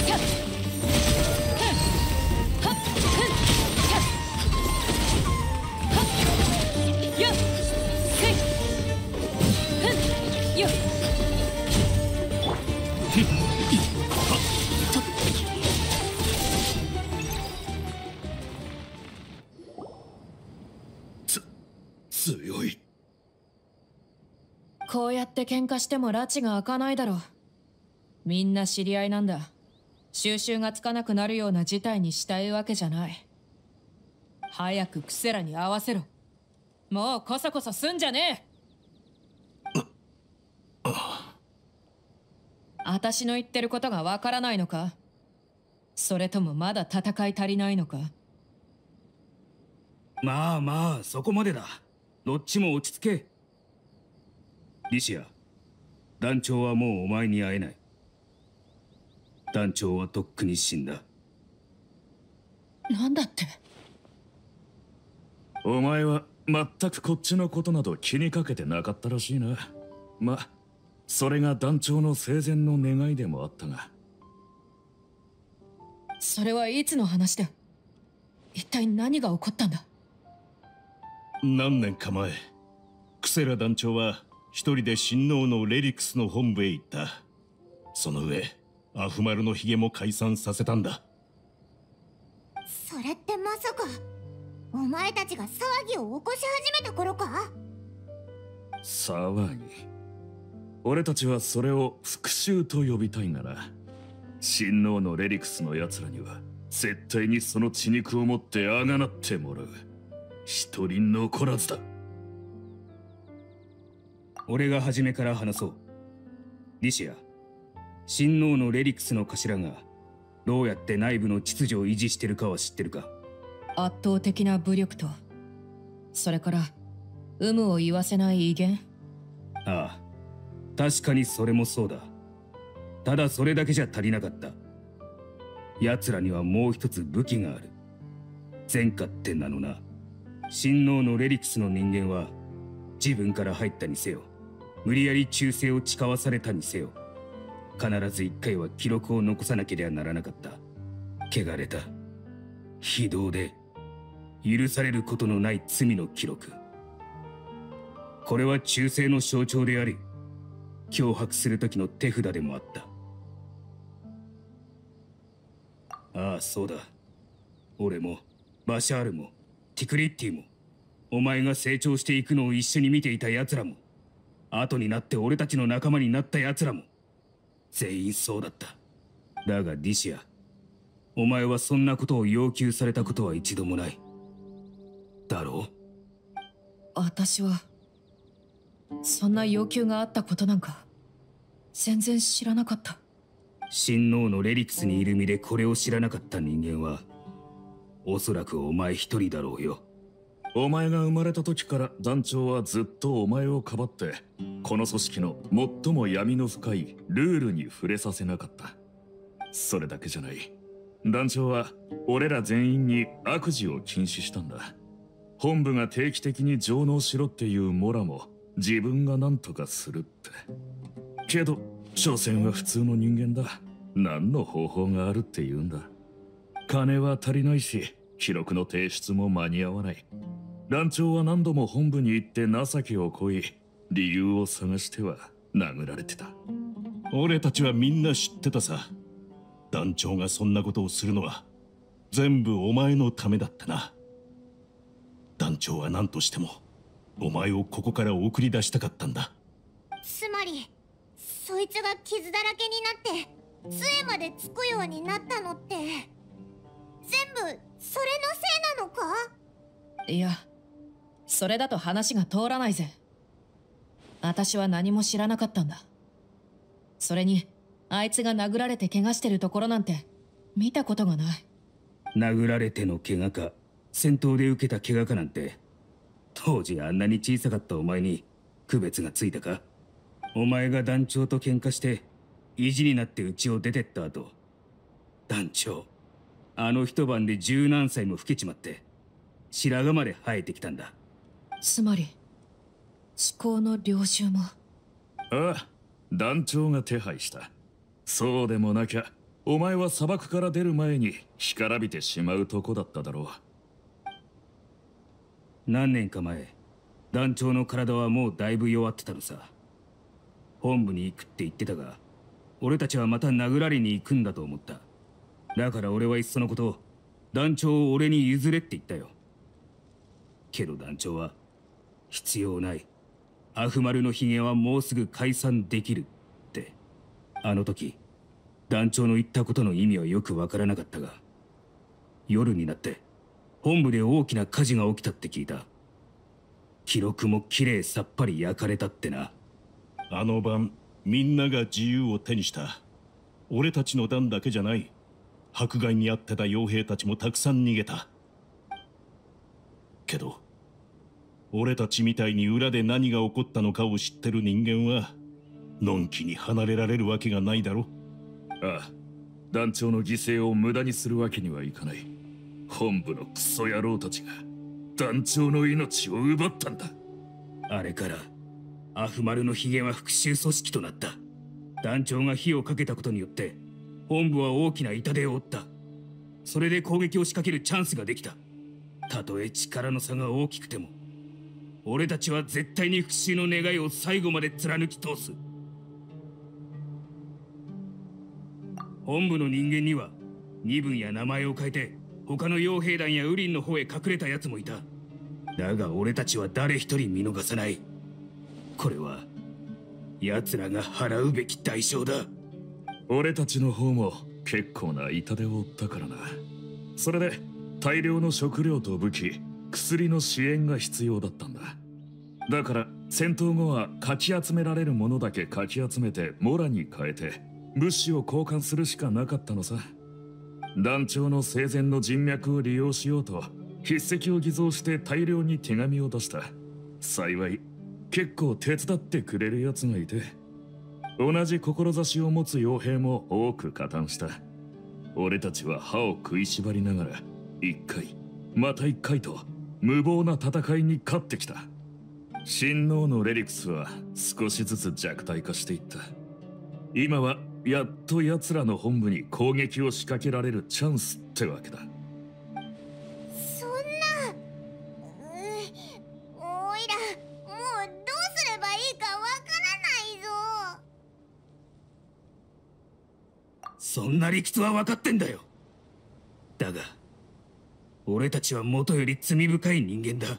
[SPEAKER 2] ふんはっはっよっせいふんよっ
[SPEAKER 8] 強い。
[SPEAKER 2] こうやって喧嘩しても拉致が開かないだろう。みんな知り合いなんだ。収拾がつかなくなるような事態にしたいわけじゃない。早くクセラに合わせろ。もうコソコソすんじゃねえ。私の言ってることがわからないのか？それともまだ戦い足りないのか？
[SPEAKER 8] まあまあ、そこまでだ。どっちも落ち着け。リシア、団長はもうお前に会えない。団長はとっくに死んだ。
[SPEAKER 2] なんだって？
[SPEAKER 1] お前は全くこっちのことなど気にかけてなかったらしいな。ま、それが団長の生前の願いでもあったが。
[SPEAKER 2] それはいつの話だ？一体何が起こったんだ？
[SPEAKER 9] 何年か前、クセラ団長は一人で親王のレリクスの本部へ行った。その上、アフマルのヒゲも解散させたんだ。
[SPEAKER 4] それってまさかお前たちが騒ぎを起こし始めた頃か？
[SPEAKER 1] 騒ぎ。俺たちはそれを復讐と呼びたいなら、親王のレリクスの奴らには絶対にその血肉を持ってあがなってもらう。一人残らずだ。
[SPEAKER 8] 俺が初めから話そう。リシア、親王のレリクスの頭がどうやって内部の秩序を維持してるかは知ってるか？
[SPEAKER 2] 圧倒的な武力と、それから有無を言わせない威厳。
[SPEAKER 8] ああ、確かにそれもそうだ。ただそれだけじゃ足りなかった。奴らにはもう一つ武器がある。前科って名のな。親王のレリクスの人間は自分から入ったにせよ、無理やり忠誠を誓わされたにせよ、必ず一回は記録を残さなければならなかった。汚れた、非道で許されることのない罪の記録。これは忠誠の象徴であり、脅迫する時の手札でもあった。ああ、そうだ。俺もバシャールもティクリッティも、お前が成長していくのを一緒に見ていた奴らも、後になって俺たちの仲間になった奴らも全員そうだった。だがディシア、お前はそんなことを要求されたことは一度もないだろう？
[SPEAKER 2] 私はそんな要求があったことなんか全然知らなかった。
[SPEAKER 8] 親王のレリクスにいる身でこれを知らなかった人間はおそらくお前一人だろうよ。
[SPEAKER 1] お前が生まれた時から団長はずっとお前をかばって、この組織の最も闇の深いルールに触れさせなかった。それだけじゃない。団長は俺ら全員に悪事を禁止したんだ。本部が定期的に上納しろっていうモラも自分が何とかするって。けど所詮は普通の人間だ。何の方法があるって言うんだ。金は足りないし、記録の提出も間に合わない。団長は何度も本部に行って情けをこい、理由を探しては殴られてた。
[SPEAKER 9] 俺たちはみんな知ってたさ。団長がそんなことをするのは全部お前のためだったな。団長は何としてもお前をここから送り出したかったんだ。
[SPEAKER 4] つまりそいつが傷だらけになって杖までつくようになったのって全部それのせいなのか？
[SPEAKER 2] いや、それだと話が通らないぜ。私は何も知らなかったんだ。それにあいつが殴られて怪我してるところなんて見たことがない。
[SPEAKER 8] 殴られての怪我か戦闘で受けた怪我かなんて、当時あんなに小さかったお前に区別がついたか？お前が団長と喧嘩して意地になって家を出てった後、団長あの一晩で十何歳も老けちまって白髪まで生えてきたんだ。
[SPEAKER 2] つまり思考の領袖も。
[SPEAKER 1] ああ、団長が手配した。そうでもなきゃお前は砂漠から出る前に干からびてしまうとこだっただろう。
[SPEAKER 8] 何年か前、団長の体はもうだいぶ弱ってたのさ。本部に行くって言ってたが、俺たちはまた殴られに行くんだと思った。だから俺はいっそのこと団長を俺に譲れって言ったよ。けど団長は必要ない、アフマルのヒゲはもうすぐ解散できるって。あの時団長の言ったことの意味はよくわからなかったが、夜になって本部で大きな火事が起きたって聞いた。記録もきれいさっぱり焼かれたってな。
[SPEAKER 9] あの晩みんなが自由を手にした。俺たちの団だけじゃない。迫害に遭ってた傭兵たちもたくさん逃げた。けど俺たちみたいに裏で何が起こったのかを知ってる人間はのんきに離れられるわけがないだろ。
[SPEAKER 1] ああ、団長の犠牲を無駄にするわけにはいかない。本部のクソ野郎たちが団長の命を奪ったんだ。
[SPEAKER 8] あれからアフマルのヒゲは復讐組織となった。団長が火をかけたことによって本部は大きな痛手を負った。それで攻撃を仕掛けるチャンスができた。たとえ力の差が大きくても俺たちは絶対に復讐の願いを最後まで貫き通す。本部の人間には身分や名前を変えて他の傭兵団やウリンの方へ隠れた奴もいた。だが俺たちは誰一人見逃さない。これは奴らが払うべき代償だ。
[SPEAKER 1] 俺たちの方も結構な痛手を負ったからな。それで大量の食料と武器、薬の支援が必要だったんだ。だから戦闘後はかき集められるものだけかき集めてモラに変えて物資を交換するしかなかったのさ。団長の生前の人脈を利用しようと筆跡を偽造して大量に手紙を出した。幸い結構手伝ってくれるやつがいて、同じ志を持つ傭兵も多く加担した。俺たちは歯を食いしばりながら一回また一回と無謀な戦いに勝ってきた。親王のレリクスは少しずつ弱体化していった。今はやっと奴らの本部に攻撃を仕掛けられるチャンスってわけだ。
[SPEAKER 4] そんな、うおいらもうどうすればいいかわからないぞ。
[SPEAKER 8] そんな理屈は分かってんだよ。だが俺たちは元より罪深い人間だ。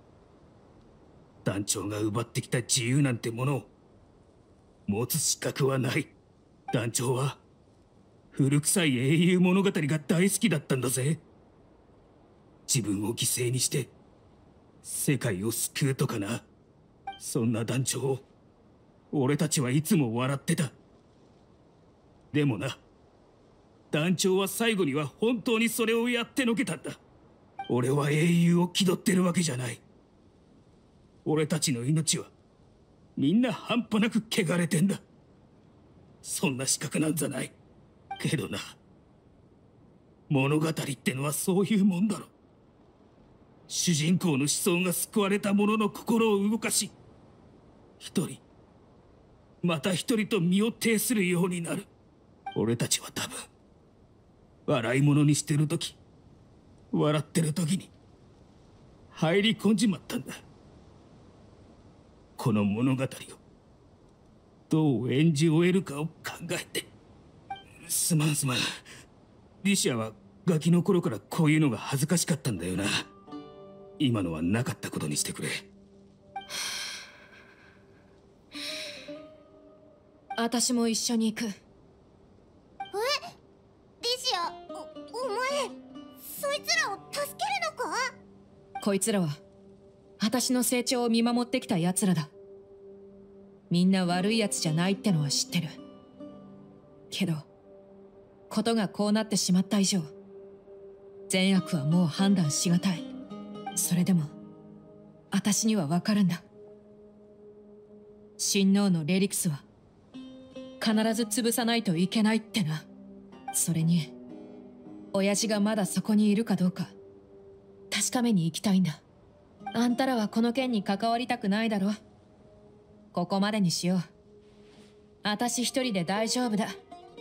[SPEAKER 8] 団長が奪ってきた自由なんてものを持つ資格はない。団長は古臭い英雄物語が大好きだったんだぜ。自分を犠牲にして世界を救うとかな。そんな団長を俺たちはいつも笑ってた。でもな、団長は最後には本当にそれをやってのけたんだ。俺は英雄を気取ってるわけじゃない。俺たちの命はみんな半端なく汚れてんだ。そんな資格なんざないけどな、物語ってのはそういうもんだろ。主人公の思想が救われた者の心を動かし、一人また一人と身を挺するようになる。俺たちは多分笑い物にしてる時、笑ってる時に入り込んじまったんだ。この物語をどう演じ終えるかを考えて。すまんすまん。リシアはガキの頃からこういうのが恥ずかしかったんだよな。今のはなかったことにしてくれ。
[SPEAKER 2] 私も一緒に行く。
[SPEAKER 4] え、リシア、お、お前そいつらを助けるのか？
[SPEAKER 2] こいつらは私の成長を見守ってきた奴らだ。みんな悪い奴じゃないってのは知ってるけど、ことがこうなってしまった以上、善悪はもう判断しがたい。それでも私にはわかるんだ。親王のレリクスは必ず潰さないといけないってな。それに親父がまだそこにいるかどうか確かめに行きたいんだ。あんたらはこの件に関わりたくないだろ。ここまでにしよう。私一人で大丈夫だ。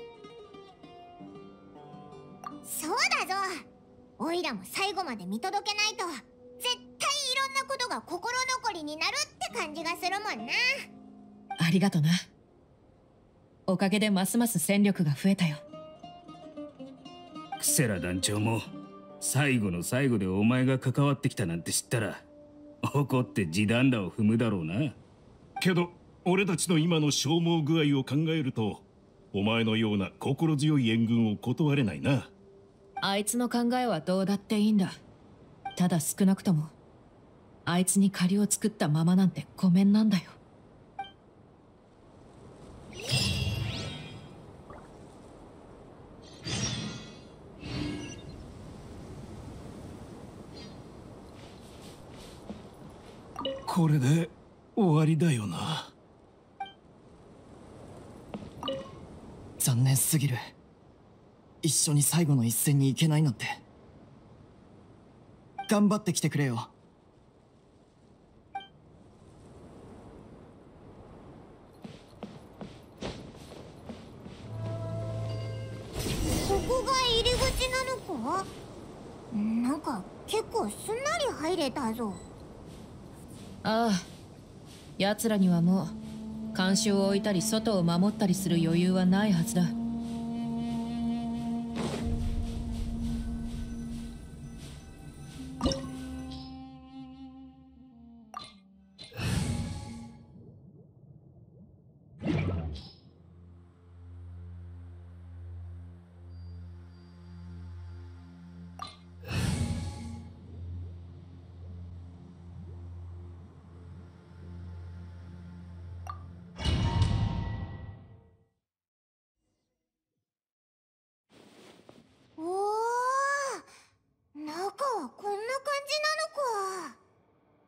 [SPEAKER 4] そうだぞ。おいらも最後まで見届けないと絶対いろんなことが心残りになるって感じがするもんな。
[SPEAKER 2] ありがとな。おかげでますます戦力が増えたよ。
[SPEAKER 8] クセラ団長も最後の最後でお前が関わってきたなんて知ったら怒って地団打を踏むだろうな。
[SPEAKER 9] けど俺たちの今の消耗具合を考えると、お前のような心強い援軍を断れないな。
[SPEAKER 2] あいつの考えはどうだっていいんだ。ただ少なくともあいつに借りを作ったままなんてごめんなんだよ。
[SPEAKER 9] これで終わりだよな。
[SPEAKER 10] 残念すぎる。一緒に最後の一戦に行けないなんて。頑張ってきてくれよ。
[SPEAKER 4] ここが入り口なのか？なんか結構すんなり入れたぞ。
[SPEAKER 2] ああ、奴らにはもう監視を置いたり外を守ったりする余裕はないはずだ。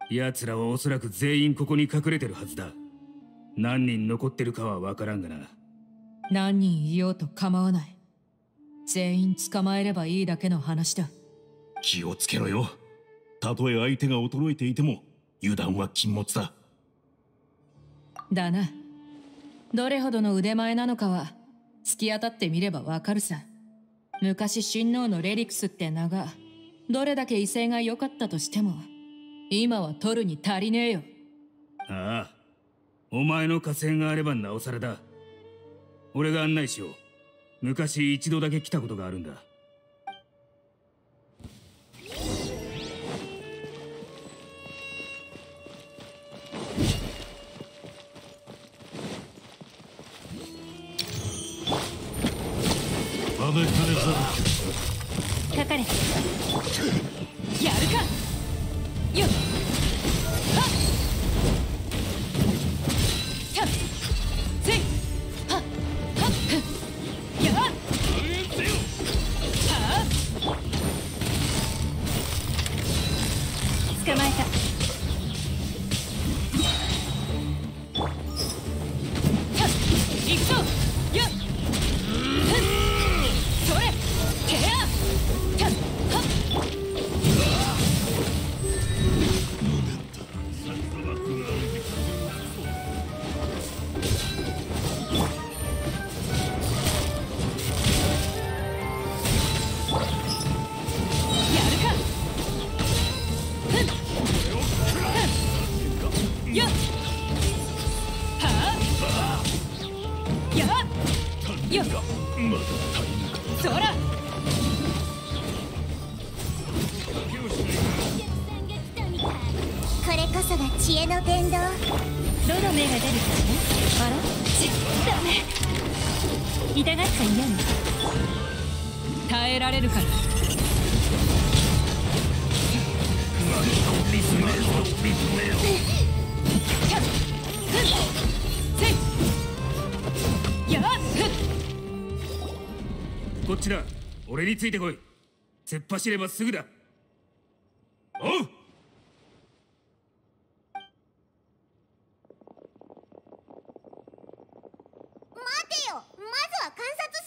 [SPEAKER 8] 奴らはおそらく全員ここに隠れてるはずだ。何人残ってるかは分からんがな。
[SPEAKER 2] 何人いようと構わない。全員捕まえればいいだけの話だ。
[SPEAKER 9] 気をつけろよ。たとえ相手が衰えていても油断は禁物だ。
[SPEAKER 2] だな。どれほどの腕前なのかは突き当たってみればわかるさ。昔親王のレリクスって名がどれだけ威勢が良かったとしても今は取るに足りねえよ。
[SPEAKER 8] ああ、お前の合戦があればなおさらだ。俺が案内しよう。昔一度だけ来たことがあるんだ。
[SPEAKER 3] かかれ。やるか。よっ。はっ。やっ。せい。はっ。はっ。やっ。はっ。捕まえた。やっ。行くぞ。やっ。それ。てや。
[SPEAKER 4] これこそが知恵の伝道。どの目が出るかね。あら、ちダメ。痛がっちゃ嫌に
[SPEAKER 2] 耐えられるから。
[SPEAKER 8] こっちだ。俺についてこい。突っ走ればすぐだ。おう。
[SPEAKER 4] 待てよ、まずは観察し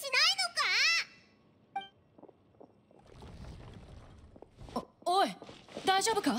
[SPEAKER 4] ないのか。
[SPEAKER 2] お、おい、大丈夫か。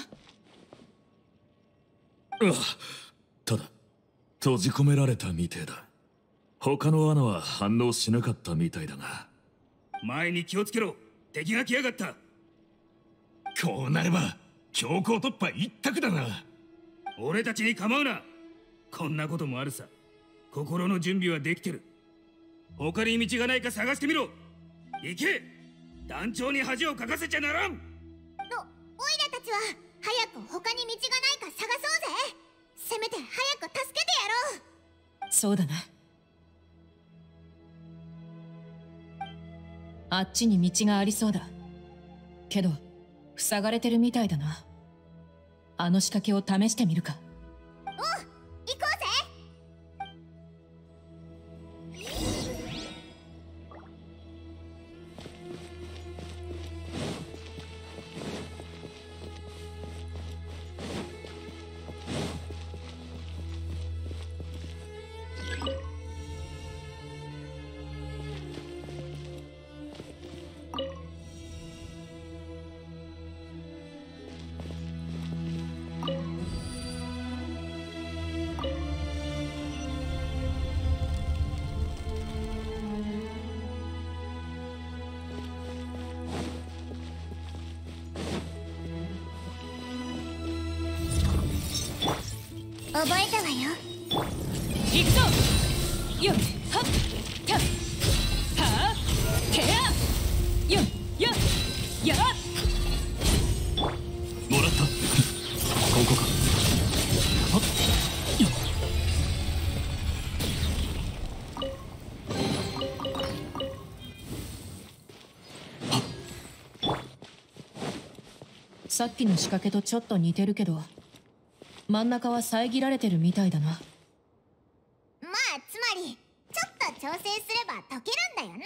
[SPEAKER 1] うわ、ただ閉じ込められたみてえだ。他の罠は反応しなかったみたいだが。
[SPEAKER 8] 前に気をつけろ。敵が来やがった。
[SPEAKER 9] こうなれば強行突破一択だな。
[SPEAKER 8] 俺たちに構うな。こんなこともあるさ。心の準備はできてる。他に道がないか探してみろ。行け。団長に恥をかかせちゃならん。
[SPEAKER 4] の、オイラたちは早く他に道がないか探そうぜ。せめて早く助けてやろう。
[SPEAKER 2] そうだな。あっちに道がありそうだ。けど塞がれてるみたいだな。あの仕掛けを試してみるか。
[SPEAKER 4] おう、行こうぜ。覚えたわよ。
[SPEAKER 2] 行くぞ。よっはっやっはってやよっやっやっ。
[SPEAKER 1] もらった。ここか。はっよっ。
[SPEAKER 2] さっきの仕掛けとちょっと似てるけど真ん中は遮られてるみたいだな。
[SPEAKER 4] まあつまりちょっと調整すれば解けるんだよな。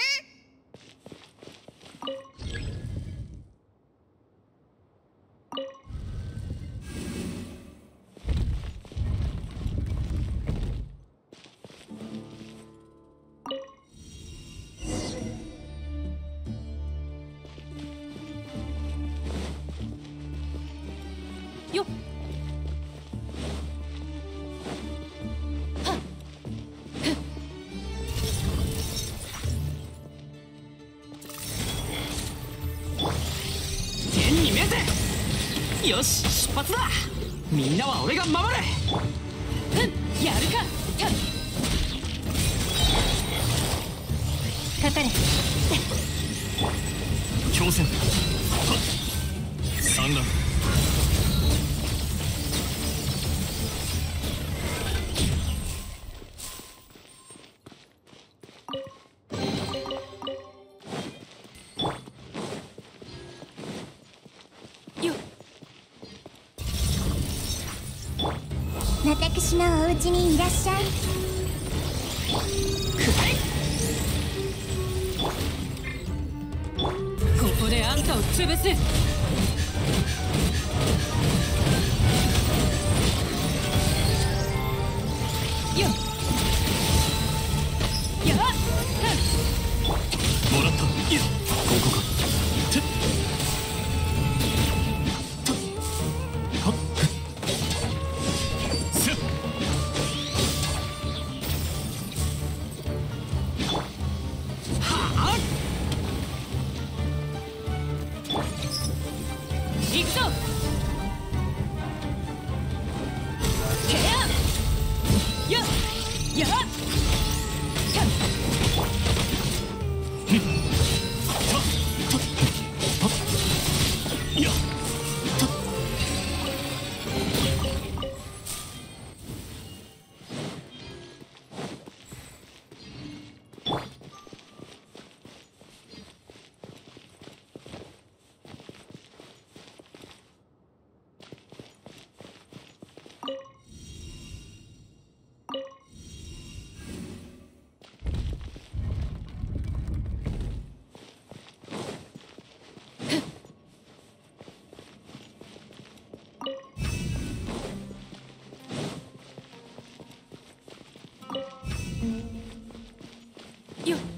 [SPEAKER 10] よし出発だ。みんなは俺が守る。
[SPEAKER 2] うんやるか。かかれ。
[SPEAKER 10] 強戦産卵。
[SPEAKER 4] 私のお家にいらっしゃい。
[SPEAKER 2] ここであんたを潰す。よっやっ
[SPEAKER 10] もらった。いやここか。てっとはっせっはあ
[SPEAKER 2] 行くぞ。ケアよっやっ
[SPEAKER 10] いや
[SPEAKER 2] よっ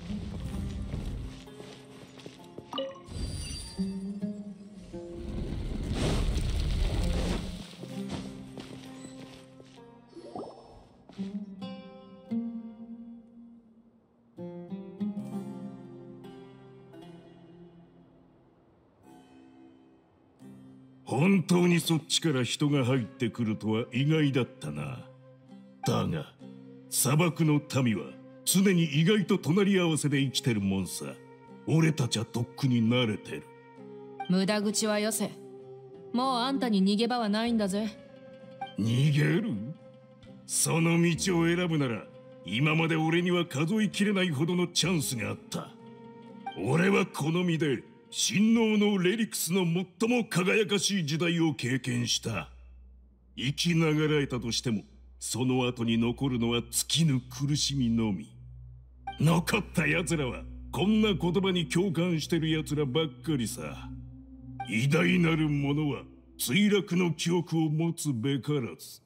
[SPEAKER 9] 本当にそっちから人が入ってくるとは意外だったな。だが砂漠の民は常に意外と隣り合わせで生きてるもんさ。俺たちはとっくに慣れてる。
[SPEAKER 2] 無駄口はよせ。もうあんたに逃げ場はないんだぜ。
[SPEAKER 9] 逃げる？その道を選ぶなら今まで俺には数えきれないほどのチャンスがあった。俺はこの身で神王のレリクスの最も輝かしい時代を経験した。生きながらえたとしてもその後に残るのは尽きぬ苦しみのみ。残った奴らはこんな言葉に共感してる奴らばっかりさ。偉大なる者は墜落の記憶を持つべからず。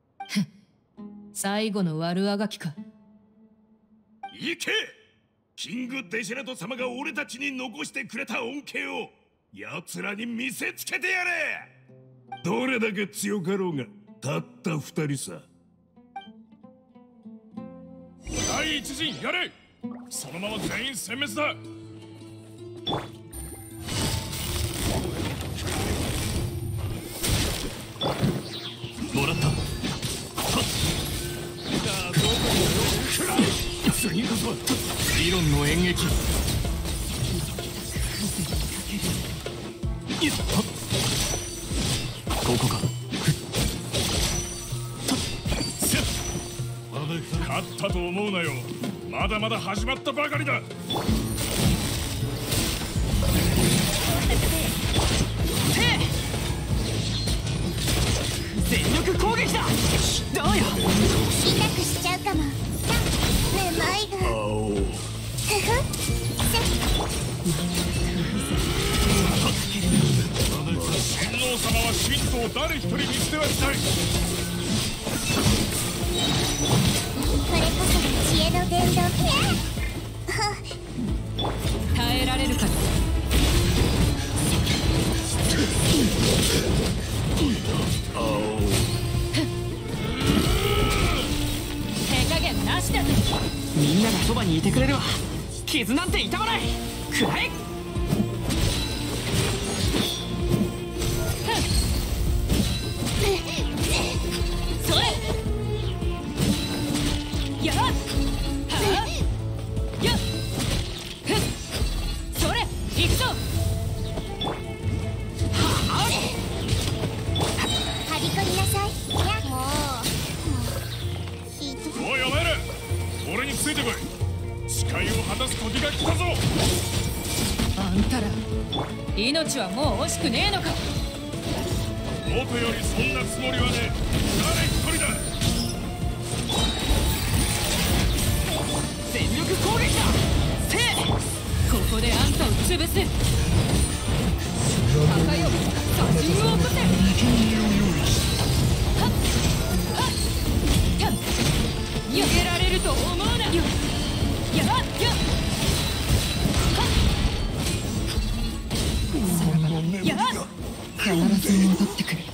[SPEAKER 2] 最後の悪あがきか。
[SPEAKER 9] 行け！キングデジェラド様が俺たちに残してくれた恩恵を奴らに見せつけてやれ。どれだけ強かろうがたった二人さ。
[SPEAKER 7] 第一陣やれ。そのまま全員殲滅だ。
[SPEAKER 10] もらった。次こそは理論の演劇。いっここか。
[SPEAKER 7] 勝ったと思うなよ。まだまだ始まったばかりだ。
[SPEAKER 10] 全力攻撃だ。どうよ。
[SPEAKER 4] 痛くしちゃうかも。めまいが。ふふ
[SPEAKER 7] 神王様は信徒を誰一人見捨てはしない。
[SPEAKER 4] これこそが知恵の伝道。
[SPEAKER 2] 耐えられるか。手加減なしだぜ。
[SPEAKER 10] みんながそばにいてくれるわ。傷なんて痛まない。くらえ。
[SPEAKER 7] ついてこい。誓いを果たす時が来たぞ。
[SPEAKER 2] あんたら命はもう惜しくねえのか。
[SPEAKER 7] 元よりそんなつもりはねえ。誰一人だ。
[SPEAKER 2] 全力攻撃だ。せえ、ここであんたを潰す。高よ、殺人を起こせ。はっはっ、逃げられると思うな。やっやっはっ、さらばやっ、必ず戻ってくる。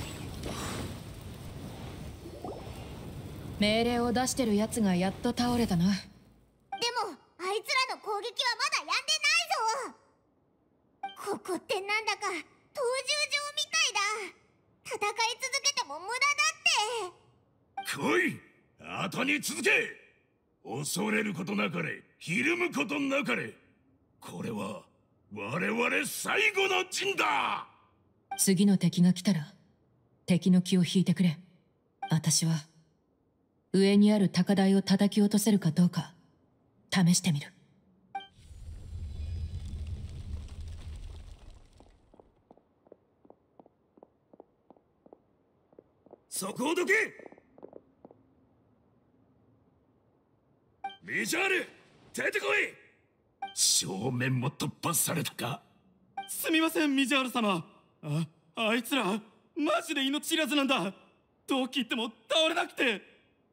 [SPEAKER 2] 命令を出してるやつがやっと倒れたな。
[SPEAKER 4] でもあいつらの攻撃はまだやんでないぞ。ここってなんだか闘獣場みたいだ。戦い続けても無駄だって。
[SPEAKER 9] 来い、後に続け。恐れることなかれ、ひるむことなかれ。これは我々最後の陣だ。
[SPEAKER 2] 次の敵が来たら敵の気を引いてくれ。私は上にある高台を叩き落とせるかどうか試してみる。
[SPEAKER 9] そこをどけ。リジャール、出てこい。正面も突破されたか。
[SPEAKER 11] すみません、ミジャール様。あ、あいつらマジで命知らずなんだ。どう切っても倒れなくて。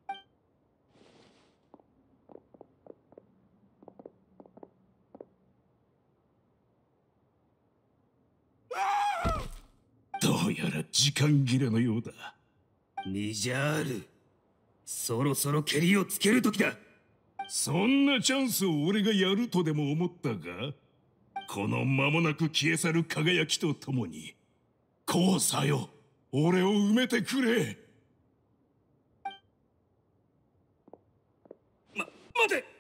[SPEAKER 9] どうやら時間切れのようだ。
[SPEAKER 8] ミジャール、そろそろケリをつける時だ。
[SPEAKER 9] そんなチャンスを俺がやるとでも思ったか。この間もなく消え去る輝きとともに、こうさよ、俺を埋めてくれ。
[SPEAKER 8] ま、待て。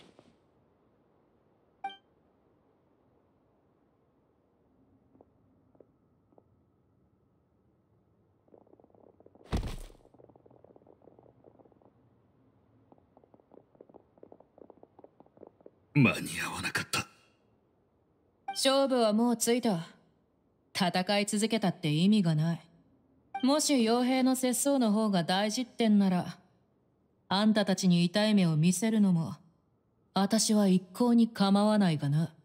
[SPEAKER 8] 間に合わなかった。
[SPEAKER 2] 勝負はもうついた。戦い続けたって意味がない。もし傭兵の節操の方が大事ってんなら、あんたたちに痛い目を見せるのも私は一向に構わないがな。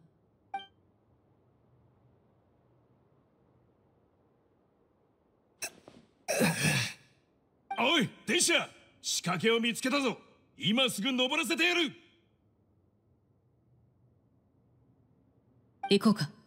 [SPEAKER 9] おい、電車、仕掛けを見つけたぞ。今すぐ登らせてやる。
[SPEAKER 2] 行こうか。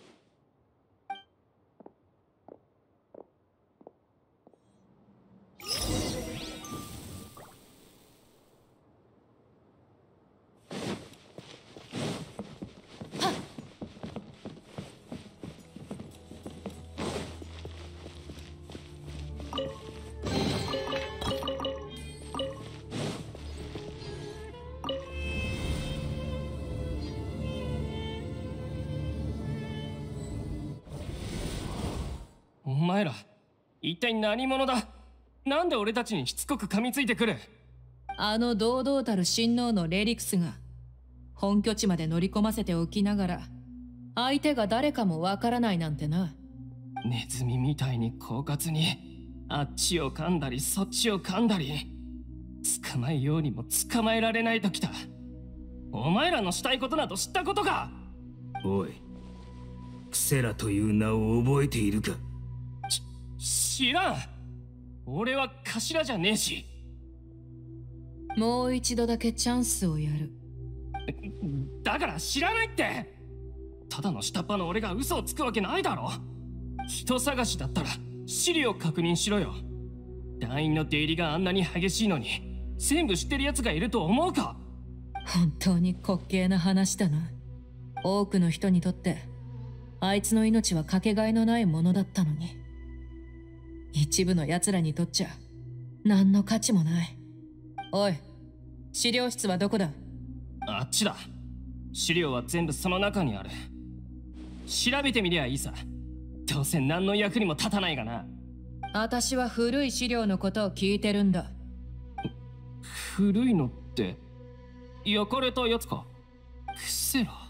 [SPEAKER 5] お前ら一体何者だ。なんで俺たちにしつこく噛みついてくる。
[SPEAKER 2] あの堂々たる親王のレリクスが本拠地まで乗り込ませておきながら相手が誰かもわからないなんてな。
[SPEAKER 5] ネズミみたいに狡猾にあっちを噛んだりそっちを噛んだり、捕まえようにも捕まえられないときた。お前らのしたいことなど知ったことか。
[SPEAKER 8] おい、クセラという名を覚えているか。
[SPEAKER 5] 知らん。俺は頭じゃねえし。
[SPEAKER 2] もう一度だけチャンスをやる。
[SPEAKER 5] だから知らないって。ただの下っ端の俺が嘘をつくわけないだろ。人探しだったら資料確認しろよ。団員の出入りがあんなに激しいのに全部知ってる奴がいると思うか。
[SPEAKER 2] 本当に滑稽な話だな。多くの人にとってあいつの命はかけがえのないものだったのに、一部の奴らにとっちゃ何の価値もない。おい、資料室はどこだ。
[SPEAKER 5] あっちだ。資料は全部その中にある。調べてみりゃいいさ。どうせ何の役にも立たないがな。
[SPEAKER 2] 私は古い資料のことを聞いてるんだ。
[SPEAKER 5] 古いのって焼かれたやつか。クセラ、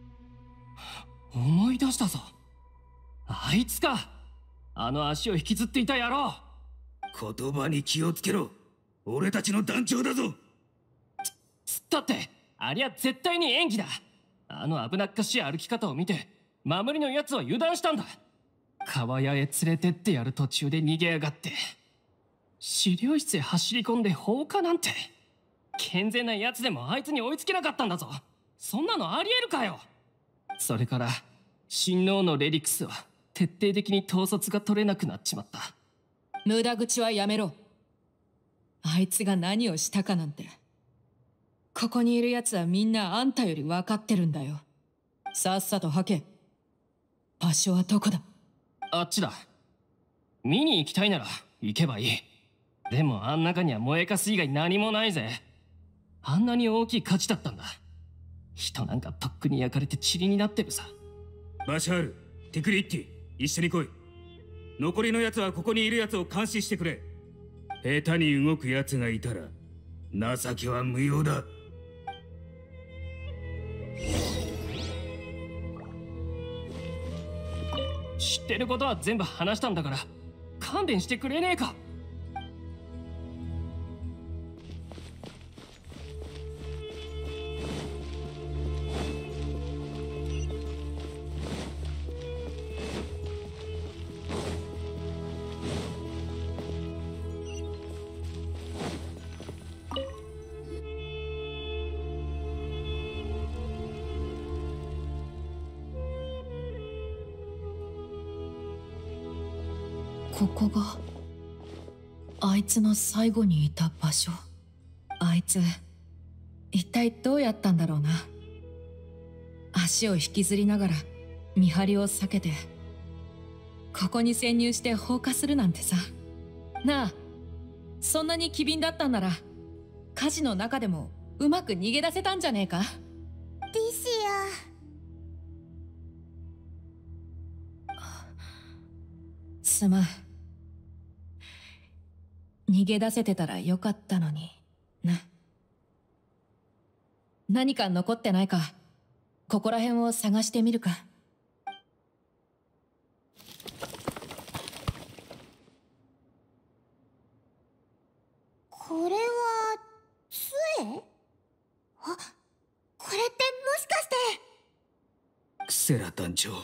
[SPEAKER 5] 思い出したぞ。あいつか、あの足を引きずっていた野郎。
[SPEAKER 8] 言葉に気をつけろ。俺たちの団長だぞ。
[SPEAKER 5] つったって、ありゃ絶対に演技だ。あの危なっかしい歩き方を見て守りのやつは油断したんだ。川屋へ連れてってやる途中で逃げやがって、資料室へ走り込んで放火なんて。健全なやつでもあいつに追いつけなかったんだぞ。そんなのありえるかよ。それから親王のレリクスは徹底的に統率が取れなくなっちまった。
[SPEAKER 2] 無駄口はやめろ。あいつが何をしたかなんて、ここにいる奴はみんなあんたより分かってるんだよ。さっさと吐け。場所はどこだ？
[SPEAKER 5] あっちだ。見に行きたいなら行けばいい。でもあん中には燃えかす以外何もないぜ。あんなに大きい火事だったんだ。人なんかとっくに焼かれて塵になってるさ。
[SPEAKER 8] バシャール、ティクリッティ、一緒に来い。残りのやつはここにいるやつを監視してくれ。下手に動くやつがいたら情けは無用だ。
[SPEAKER 5] 知ってることは全部話したんだから勘弁してくれねえか。
[SPEAKER 2] ここがあいつの最後にいた場所。あいつ一体どうやったんだろうな。足を引きずりながら見張りを避けてここに潜入して放火するなんてさ。なあ、そんなに機敏だったんなら火事の中でもうまく逃げ出せたんじゃねえか。
[SPEAKER 4] リシ
[SPEAKER 2] ア、すまん。逃げ出せてたらよかったのにな。何か残ってないか、ここら辺を探してみるか。
[SPEAKER 4] これは杖？あ、これってもしかして。
[SPEAKER 8] クセラ団長、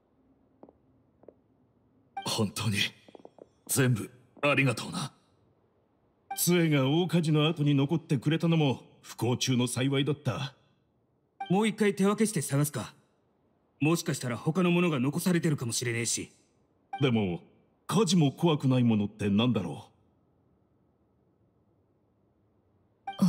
[SPEAKER 7] 本当に全部ありがとうな。
[SPEAKER 9] 杖が大火事の後に残ってくれたのも不幸中の幸いだった。
[SPEAKER 8] もう一回手分けして探すか。もしかしたら他のものが残されてるかもしれねえし。
[SPEAKER 9] でも火事も怖くないものって何だろ
[SPEAKER 2] う。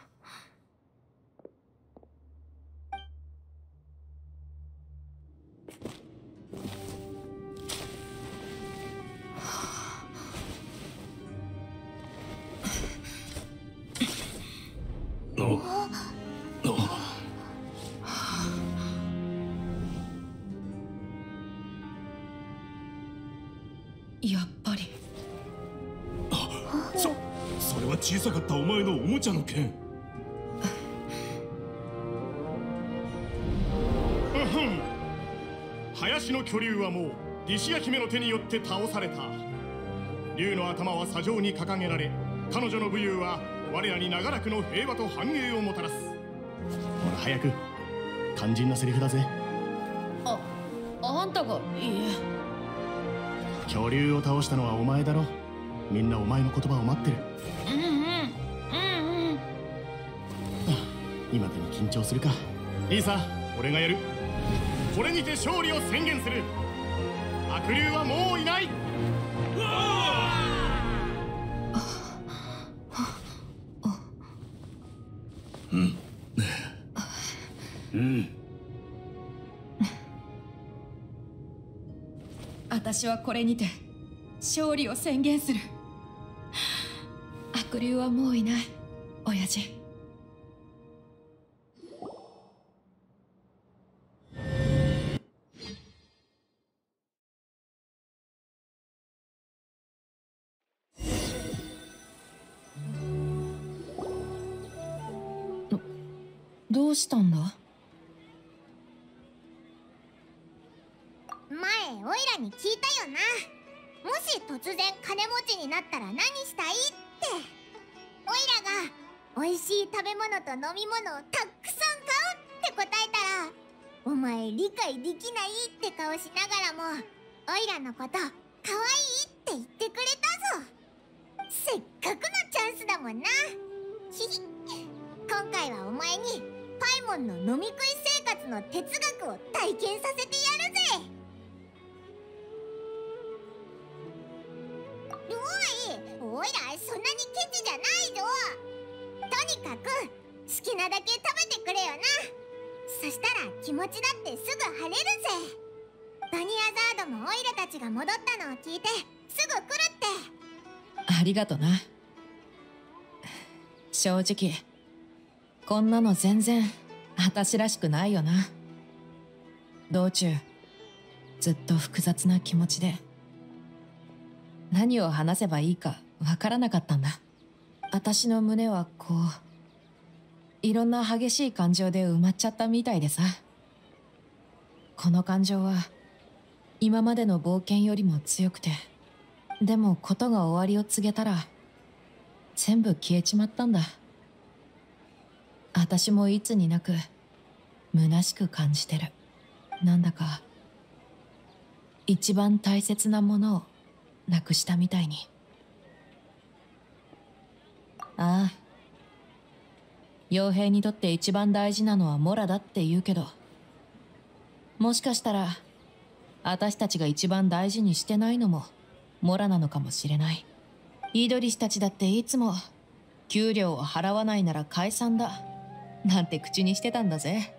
[SPEAKER 2] やっぱり。
[SPEAKER 9] そ、それは小さかったお前のおもちゃの剣。
[SPEAKER 12] 林の巨竜はもうリシア姫の手によって倒された。竜の頭は砂上に掲げられ、彼女の武勇は我らに長らくの平和と繁栄をもたらす。ほら早く、肝心なセリフだぜ。
[SPEAKER 2] あ、あんたが。いいえ。
[SPEAKER 12] 恐竜を倒したのはお前だろ。みんなお前の言葉を待ってる。
[SPEAKER 2] うんうんうんうん。
[SPEAKER 12] 今でに緊張するか。いいさ、俺がやる。これにて勝利を宣言する。悪竜はもういない。
[SPEAKER 8] うんうん
[SPEAKER 2] 私はこれにて勝利を宣言する。悪竜はもういない、親父。 どうしたんだ？
[SPEAKER 4] 前オイラに聞いたよな。もし突然金持ちになったら何したいって。オイラが美味しい食べ物と飲み物をたくさん買うって答えたら、お前理解できないって顔しながらもオイラのこと可愛いって言ってくれたぞ。せっかくのチャンスだもんな。ひひ。今回はお前にパイモンの飲み食い生活の哲学を体験させてやるぜ。おい、おいらそんなにケチじゃないぞ。とにかく好きなだけ食べてくれよな。そしたら気持ちだってすぐ晴れるぜ。バニアザードもオイラたちが戻ったのを聞いてすぐ来るって。
[SPEAKER 2] ありがとな。正直こんなの全然私らしくないよな。道中ずっと複雑な気持ちで何を話せばいいかわからなかったんだ。私の胸はこういろんな激しい感情で埋まっちゃったみたいでさ。この感情は今までの冒険よりも強くて、でもことが終わりを告げたら全部消えちまったんだ。私もいつになく虚しく感じてる。なんだか一番大切なものをなくしたみたいに。ああ、傭兵にとって一番大事なのはモラだって言うけど、もしかしたら私たちが一番大事にしてないのもモラなのかもしれない。イドリスたちだっていつも給料を払わないなら解散だなんて口にしてたんだぜ。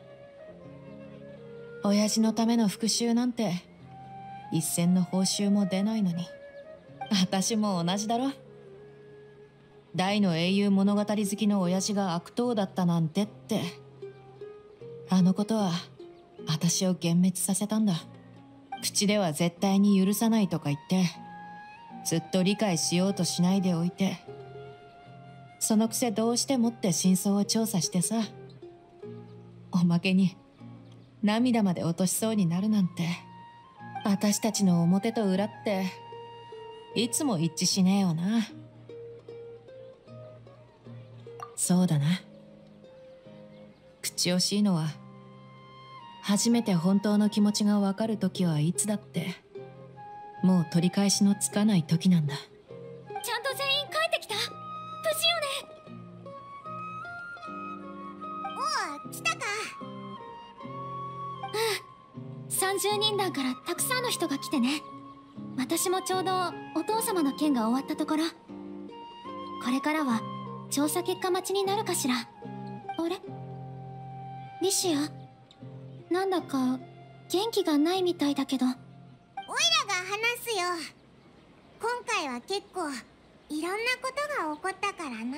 [SPEAKER 2] 親父のための復讐なんて一銭の報酬も出ないのに。私も同じだろ。大の英雄物語好きの親父が悪党だったなんてって。あのことは私を幻滅させたんだ。口では絶対に許さないとか言ってずっと理解しようとしないでおいて、そのくせどうしてもって真相を調査してさ、おまけに涙まで落としそうになるなんて。私たちの表と裏っていつも一致しねえよな。そうだな。口惜しいのは初めて本当の気持ちがわかる時はいつだってもう取り返しのつかない時なんだ。
[SPEAKER 3] ちゃんと全員帰ってきた？無事よね？
[SPEAKER 4] おう、来たか。
[SPEAKER 3] うん、さんじゅうにん団からたくさんの人が来てね。私もちょうどお父様の件が終わったところ。これからは調査結果待ちになるかしら。あれ？リシア、なんだか元気がないみたいだけど。
[SPEAKER 4] オイラが話すよ。今回は結構いろんなことが起こったからな。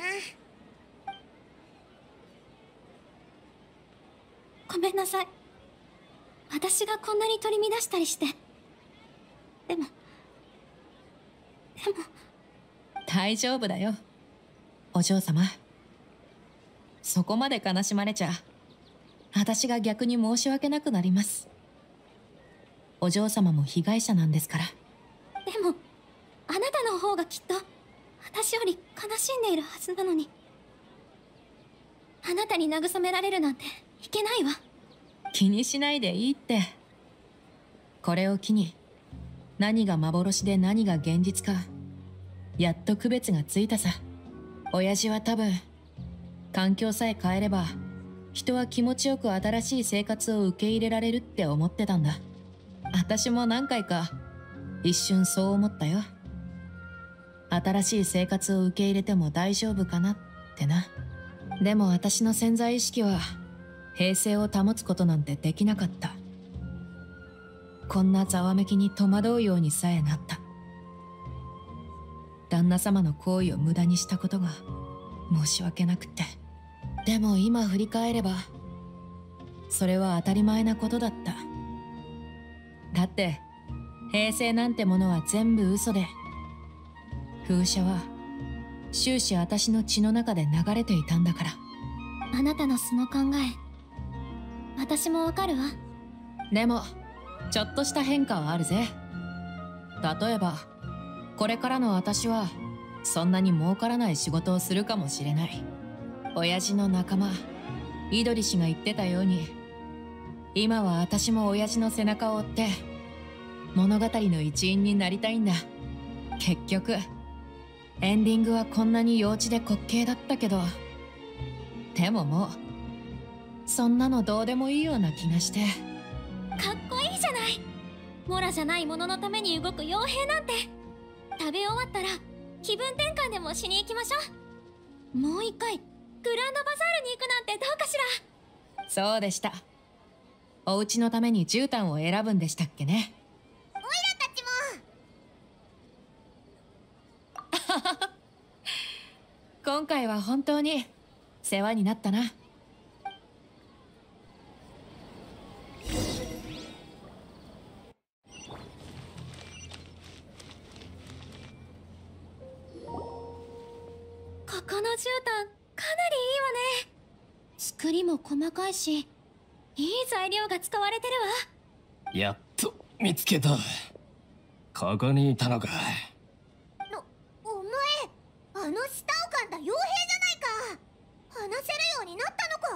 [SPEAKER 3] ごめんなさい。私がこんなに取り乱したりして。でもでも
[SPEAKER 2] 大丈夫だよお嬢様。そこまで悲しまれちゃ私が逆に申し訳なくなります。お嬢様も被害者なんですから。
[SPEAKER 3] でもあなたの方がきっと私より悲しんでいるはずなのに。あなたに慰められるなんていけないわ。
[SPEAKER 2] 気にしないでいいって。これを機に何が幻で何が現実かやっと区別がついたさ。親父は多分環境さえ変えれば人は気持ちよく新しい生活を受け入れられるって思ってたんだ。私も何回か一瞬そう思ったよ。新しい生活を受け入れても大丈夫かなってな。でも私の潜在意識は平静を保つことなんてできなかった。こんなざわめきに戸惑うようにさえなった。旦那様の行為を無駄にしたことが申し訳なくって。でも今振り返ればそれは当たり前なことだった。だって平静なんてものは全部嘘で、風車は終始私の血の中で流れていたんだから。
[SPEAKER 3] あなたのその考え私もわかるわ。
[SPEAKER 2] でもちょっとした変化はあるぜ。例えばこれからの私はそんなに儲からない仕事をするかもしれない。親父の仲間イドリ氏が言ってたように、今は私も親父の背中を追って物語の一員になりたいんだ。結局エンディングはこんなに幼稚で滑稽だったけど、でももうそんなのどうでもいいような気がして。
[SPEAKER 3] かっこいいじゃない。モラじゃないもののために動く傭兵なんて。食べ終わったら気分転換でもしに行きましょう。もう一回グランドバザールに行くなんてどうかしら。
[SPEAKER 2] そうでした。お家のために絨毯を選ぶんでしたっけね。
[SPEAKER 4] オイラたちも
[SPEAKER 2] 今回は本当に世話になったな。
[SPEAKER 3] ここの絨毯かなりいいわね。作りも細かいし、いい材料が使われてるわ。
[SPEAKER 5] やっと見つけた。ここにいたのか。
[SPEAKER 4] のお前、あの舌を噛んだ傭兵じゃないか。話せるようにな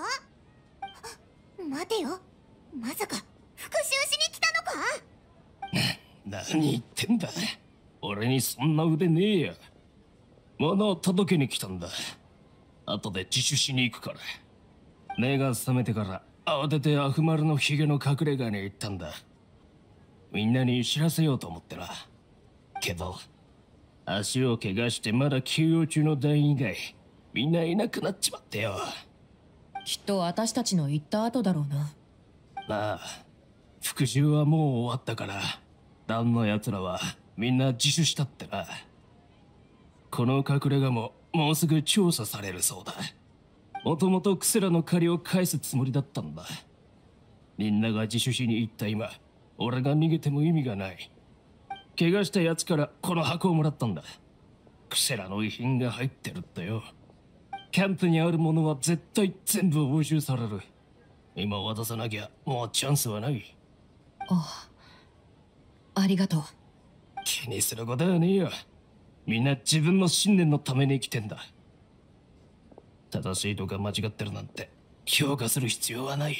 [SPEAKER 4] ったのか。待てよ、まさか復讐しに来たのか。
[SPEAKER 5] 何言ってんだ。俺にそんな腕ねえや。物を届けに来たんだ。後で自首しに行くから。目が覚めてから慌ててアフマルのヒゲの隠れ家に行ったんだ。みんなに知らせようと思ってな。けど足を怪我してまだ休養中の団員以外みんないなくなっちまってよ。
[SPEAKER 2] きっと私たちの行った後だろうな。
[SPEAKER 5] なあ、復讐はもう終わったから団のやつらはみんな自首したってな。この隠れ家ももうすぐ調査されるそうだ。もともとクセラの借りを返すつもりだったんだ。みんなが自首しに行った今、俺が逃げても意味がない。怪我したやつからこの箱をもらったんだ。クセラの遺品が入ってるってよ。キャンプにあるものは絶対全部押収される。今渡さなきゃもうチャンスはない。
[SPEAKER 2] ああ、ありがとう。
[SPEAKER 5] 気にすることはねえよ。みんな自分の信念のために生きてんだ。正しいとか間違ってるなんて評価する必要はない。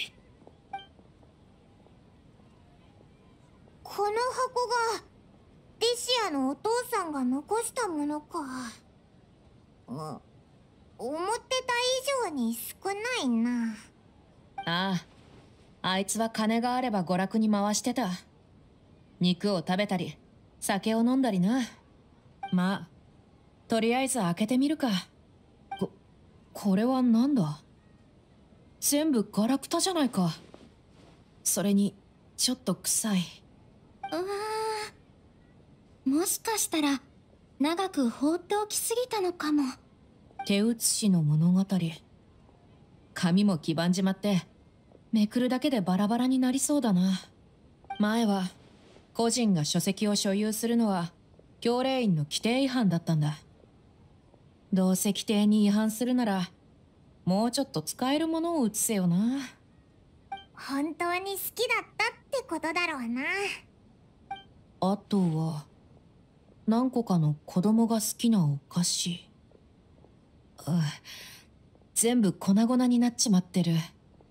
[SPEAKER 4] この箱がリシアのお父さんが残したものか。うん、思ってた以上に少ないな。
[SPEAKER 2] ああ、あいつは金があれば娯楽に回してた。肉を食べたり酒を飲んだりな。まあとりあえず開けてみるか。ここれはなんだ。全部ガラクタじゃないか。それにちょっと臭い。
[SPEAKER 3] うわー、もしかしたら長く放っておきすぎたのかも。
[SPEAKER 2] 手写しの物語。紙も黄ばんじまってめくるだけでバラバラになりそうだな。前は個人が書籍を所有するのは教令員の規定違反だったんだ。どうせ規定に違反するならもうちょっと使えるものを写せよな。
[SPEAKER 4] 本当に好きだったってことだろうな。
[SPEAKER 2] あとは何個かの子供が好きなお菓子。あ、全部粉々になっちまってる。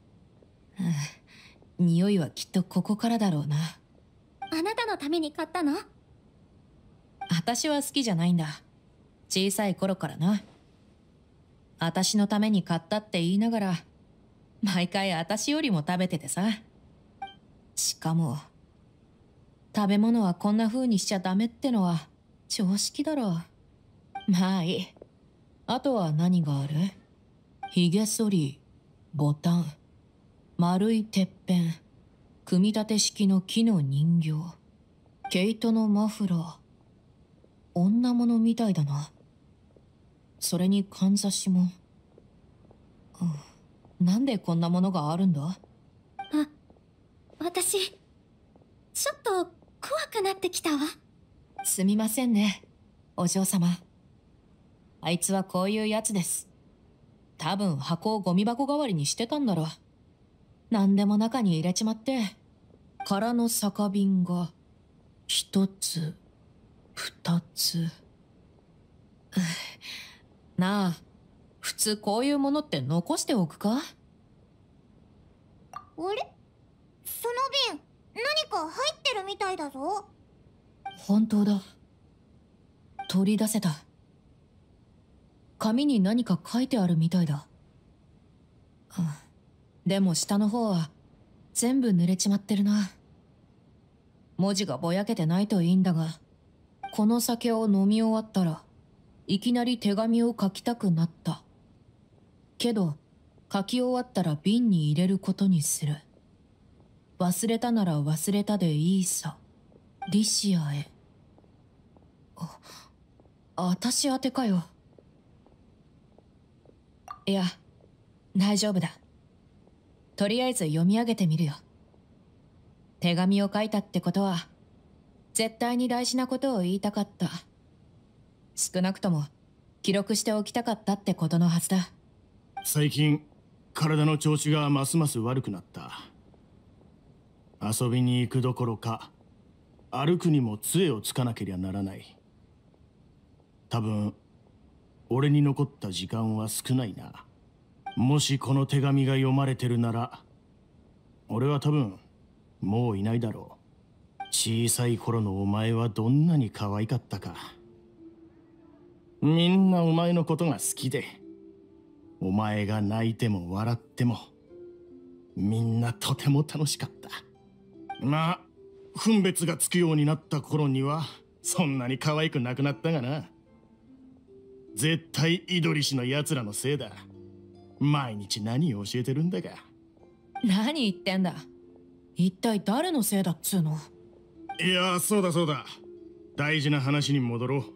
[SPEAKER 2] うん、匂いはきっとここからだろうな。
[SPEAKER 3] あなたのために買ったの？
[SPEAKER 2] 私は好きじゃないんだ。小さい頃からな。私のために買ったって言いながら毎回私よりも食べててさ。しかも食べ物はこんな風にしちゃダメってのは常識だろう。まあいい。あとは何がある？ひげ剃り、ボタン、丸いてっぺん、組み立て式の木の人形、毛糸のマフラー。女物みたいだな。それにかんざしも。うん、なんでこんなものがあるんだ？
[SPEAKER 3] あ、私ちょっと怖くなってきたわ。
[SPEAKER 2] すみませんね、お嬢様。あいつはこういうやつです。多分箱をゴミ箱代わりにしてたんだろう。 何でも中に入れちまって空の酒瓶が一つ二つなあ、普通こういうものって残しておくか？
[SPEAKER 4] あれ？その瓶何か入ってるみたいだぞ。
[SPEAKER 2] 本当だ。取り出せた。紙に何か書いてあるみたいだ。うん、でも下の方は全部濡れちまってるな。文字がぼやけてないといいんだが、この酒を飲み終わったらいきなり手紙を書きたくなった。けど書き終わったら瓶に入れることにする。忘れたなら忘れたでいいさ。リシアへ。あ、あたし宛てかよ。いや、大丈夫だ。とりあえず読み上げてみるよ。手紙を書いたってことは、絶対に大事なことを言いたかった。少なくとも、記録しておきたかったってことのはずだ。
[SPEAKER 12] 最近、体の調子がますます悪くなった。遊びに行くどころか、歩くにも杖をつかなけりゃならない。多分、俺に残った時間は少ないな。もしこの手紙が読まれてるなら、俺は多分、もういないだろう。小さい頃のお前はどんなに可愛かったか。みんなお前のことが好きで、お前が泣いても笑っても、みんなとても楽しかった。まあ、分別がつくようになった頃には、そんなに可愛くなくなったがな。絶対イドリシの奴らのせいだ。毎日何を教えてるんだか。
[SPEAKER 2] 何言ってんだ。一体誰のせいだっつうの？
[SPEAKER 12] いや、そうだそうだ。大事な話に戻ろう。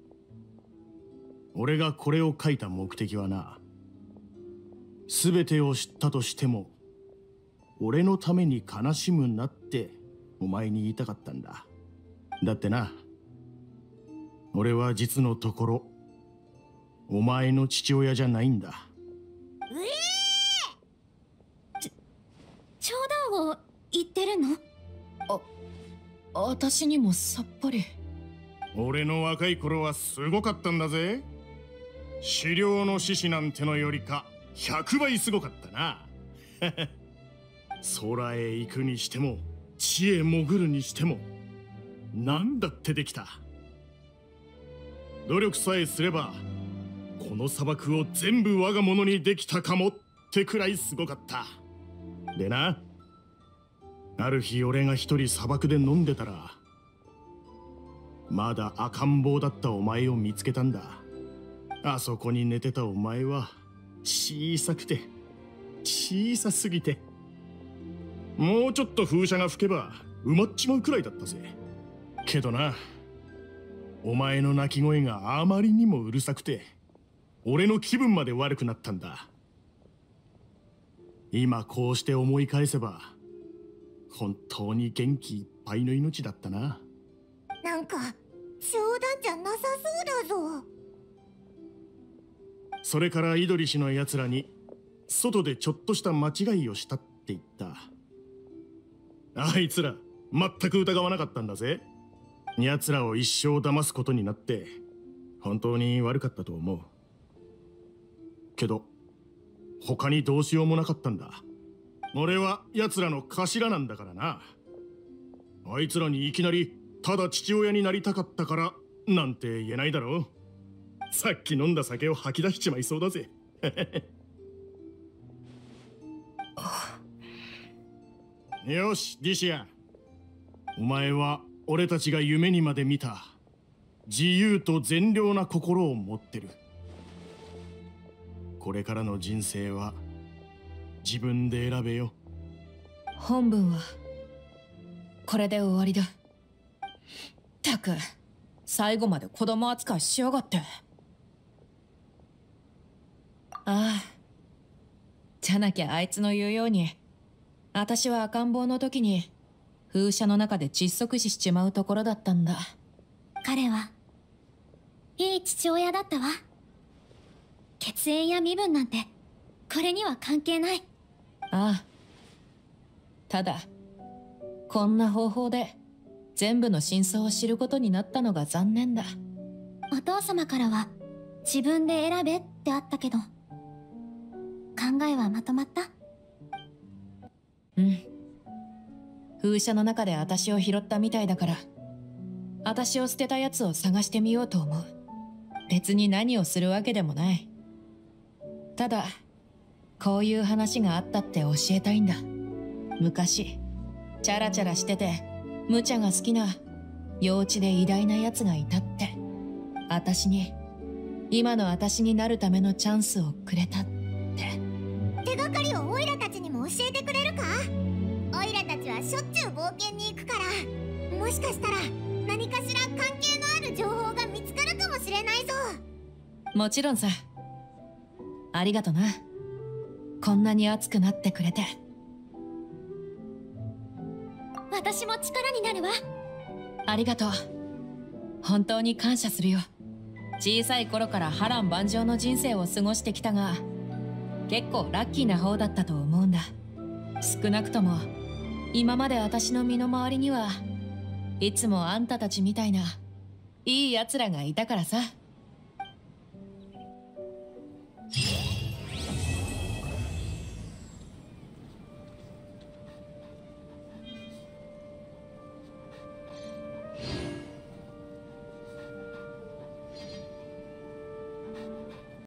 [SPEAKER 12] 俺がこれを書いた目的はな、全てを知ったとしても、俺のために悲しむなってお前に言いたかったんだ。だってな、俺は実のところ、お前の父親じゃないんだ。
[SPEAKER 3] ええー、ち、冗談を言ってるの？
[SPEAKER 2] あ、私にもさっぱり。
[SPEAKER 12] 俺の若い頃はすごかったんだぜ。狩猟の獅子なんてのよりかひゃくばいすごかったな。空へ行くにしても地へ潜るにしても何だってできた。努力さえすればこの砂漠を全部我が物にできたかもってくらいすごかった。でな、ある日俺が一人砂漠で飲んでたら、まだ赤ん坊だったお前を見つけたんだ。あそこに寝てたお前は小さくて小さすぎて、もうちょっと風車が吹けば埋まっちまうくらいだったぜ。けどな、お前の泣き声があまりにもうるさくて俺の気分まで悪くなったんだ。今こうして思い返せば本当に元気いっぱいの命だったな。
[SPEAKER 4] なんか冗談じゃなさそうだぞ。
[SPEAKER 12] それからイドリ氏の奴らに外でちょっとした間違いをしたって言った。あいつら全く疑わなかったんだぜ。奴らを一生騙すことになって本当に悪かったと思う。けど他にどうしようもなかったんだ。俺は奴らの頭なんだからな。あいつらにいきなりただ父親になりたかったからなんて言えないだろう。さっき飲んだ酒を吐き出しちまいそうだぜ。よし、ディシア。お前は俺たちが夢にまで見た自由と善良な心を持ってる。これからの人生は自分で選べよ。
[SPEAKER 2] 本文はこれで終わりだ。ったく最後まで子供扱いしやがって。ああ、じゃなきゃあいつの言うように私は赤ん坊の時に風車の中で窒息死しちまうところだったんだ。
[SPEAKER 3] 彼はいい父親だったわ。血縁や身分なんてこれには関係ない。
[SPEAKER 2] ああ、 ただこんな方法で全部の真相を知ることになったのが残念だ。
[SPEAKER 3] お父様からは自分で選べってあったけど、考えはまとまった？
[SPEAKER 2] うん。風車の中で私を拾ったみたいだから、私を捨てたやつを探してみようと思う。別に何をするわけでもない。ただこういう話があったって教えたいんだ。昔チャラチャラしてて無茶が好きな幼稚で偉大なやつがいたって。私に今の私になるためのチャンスをくれたって。
[SPEAKER 4] 手がかりをオイラたちにも教えてくれるか？オイラたちはしょっちゅう冒険に行くから、もしかしたら何かしら関係のある情報が見つかるかもしれないぞ。
[SPEAKER 2] もちろんさ。ありがとな、こんなに熱くなってくれて。
[SPEAKER 3] 私も力になるわ。
[SPEAKER 2] ありがとう。本当に感謝するよ。小さい頃から波乱万丈の人生を過ごしてきたが、結構ラッキーな方だったと思うんだ。少なくとも今まで私の身の回りにはいつもあんたたちみたいないい奴らがいたからさ。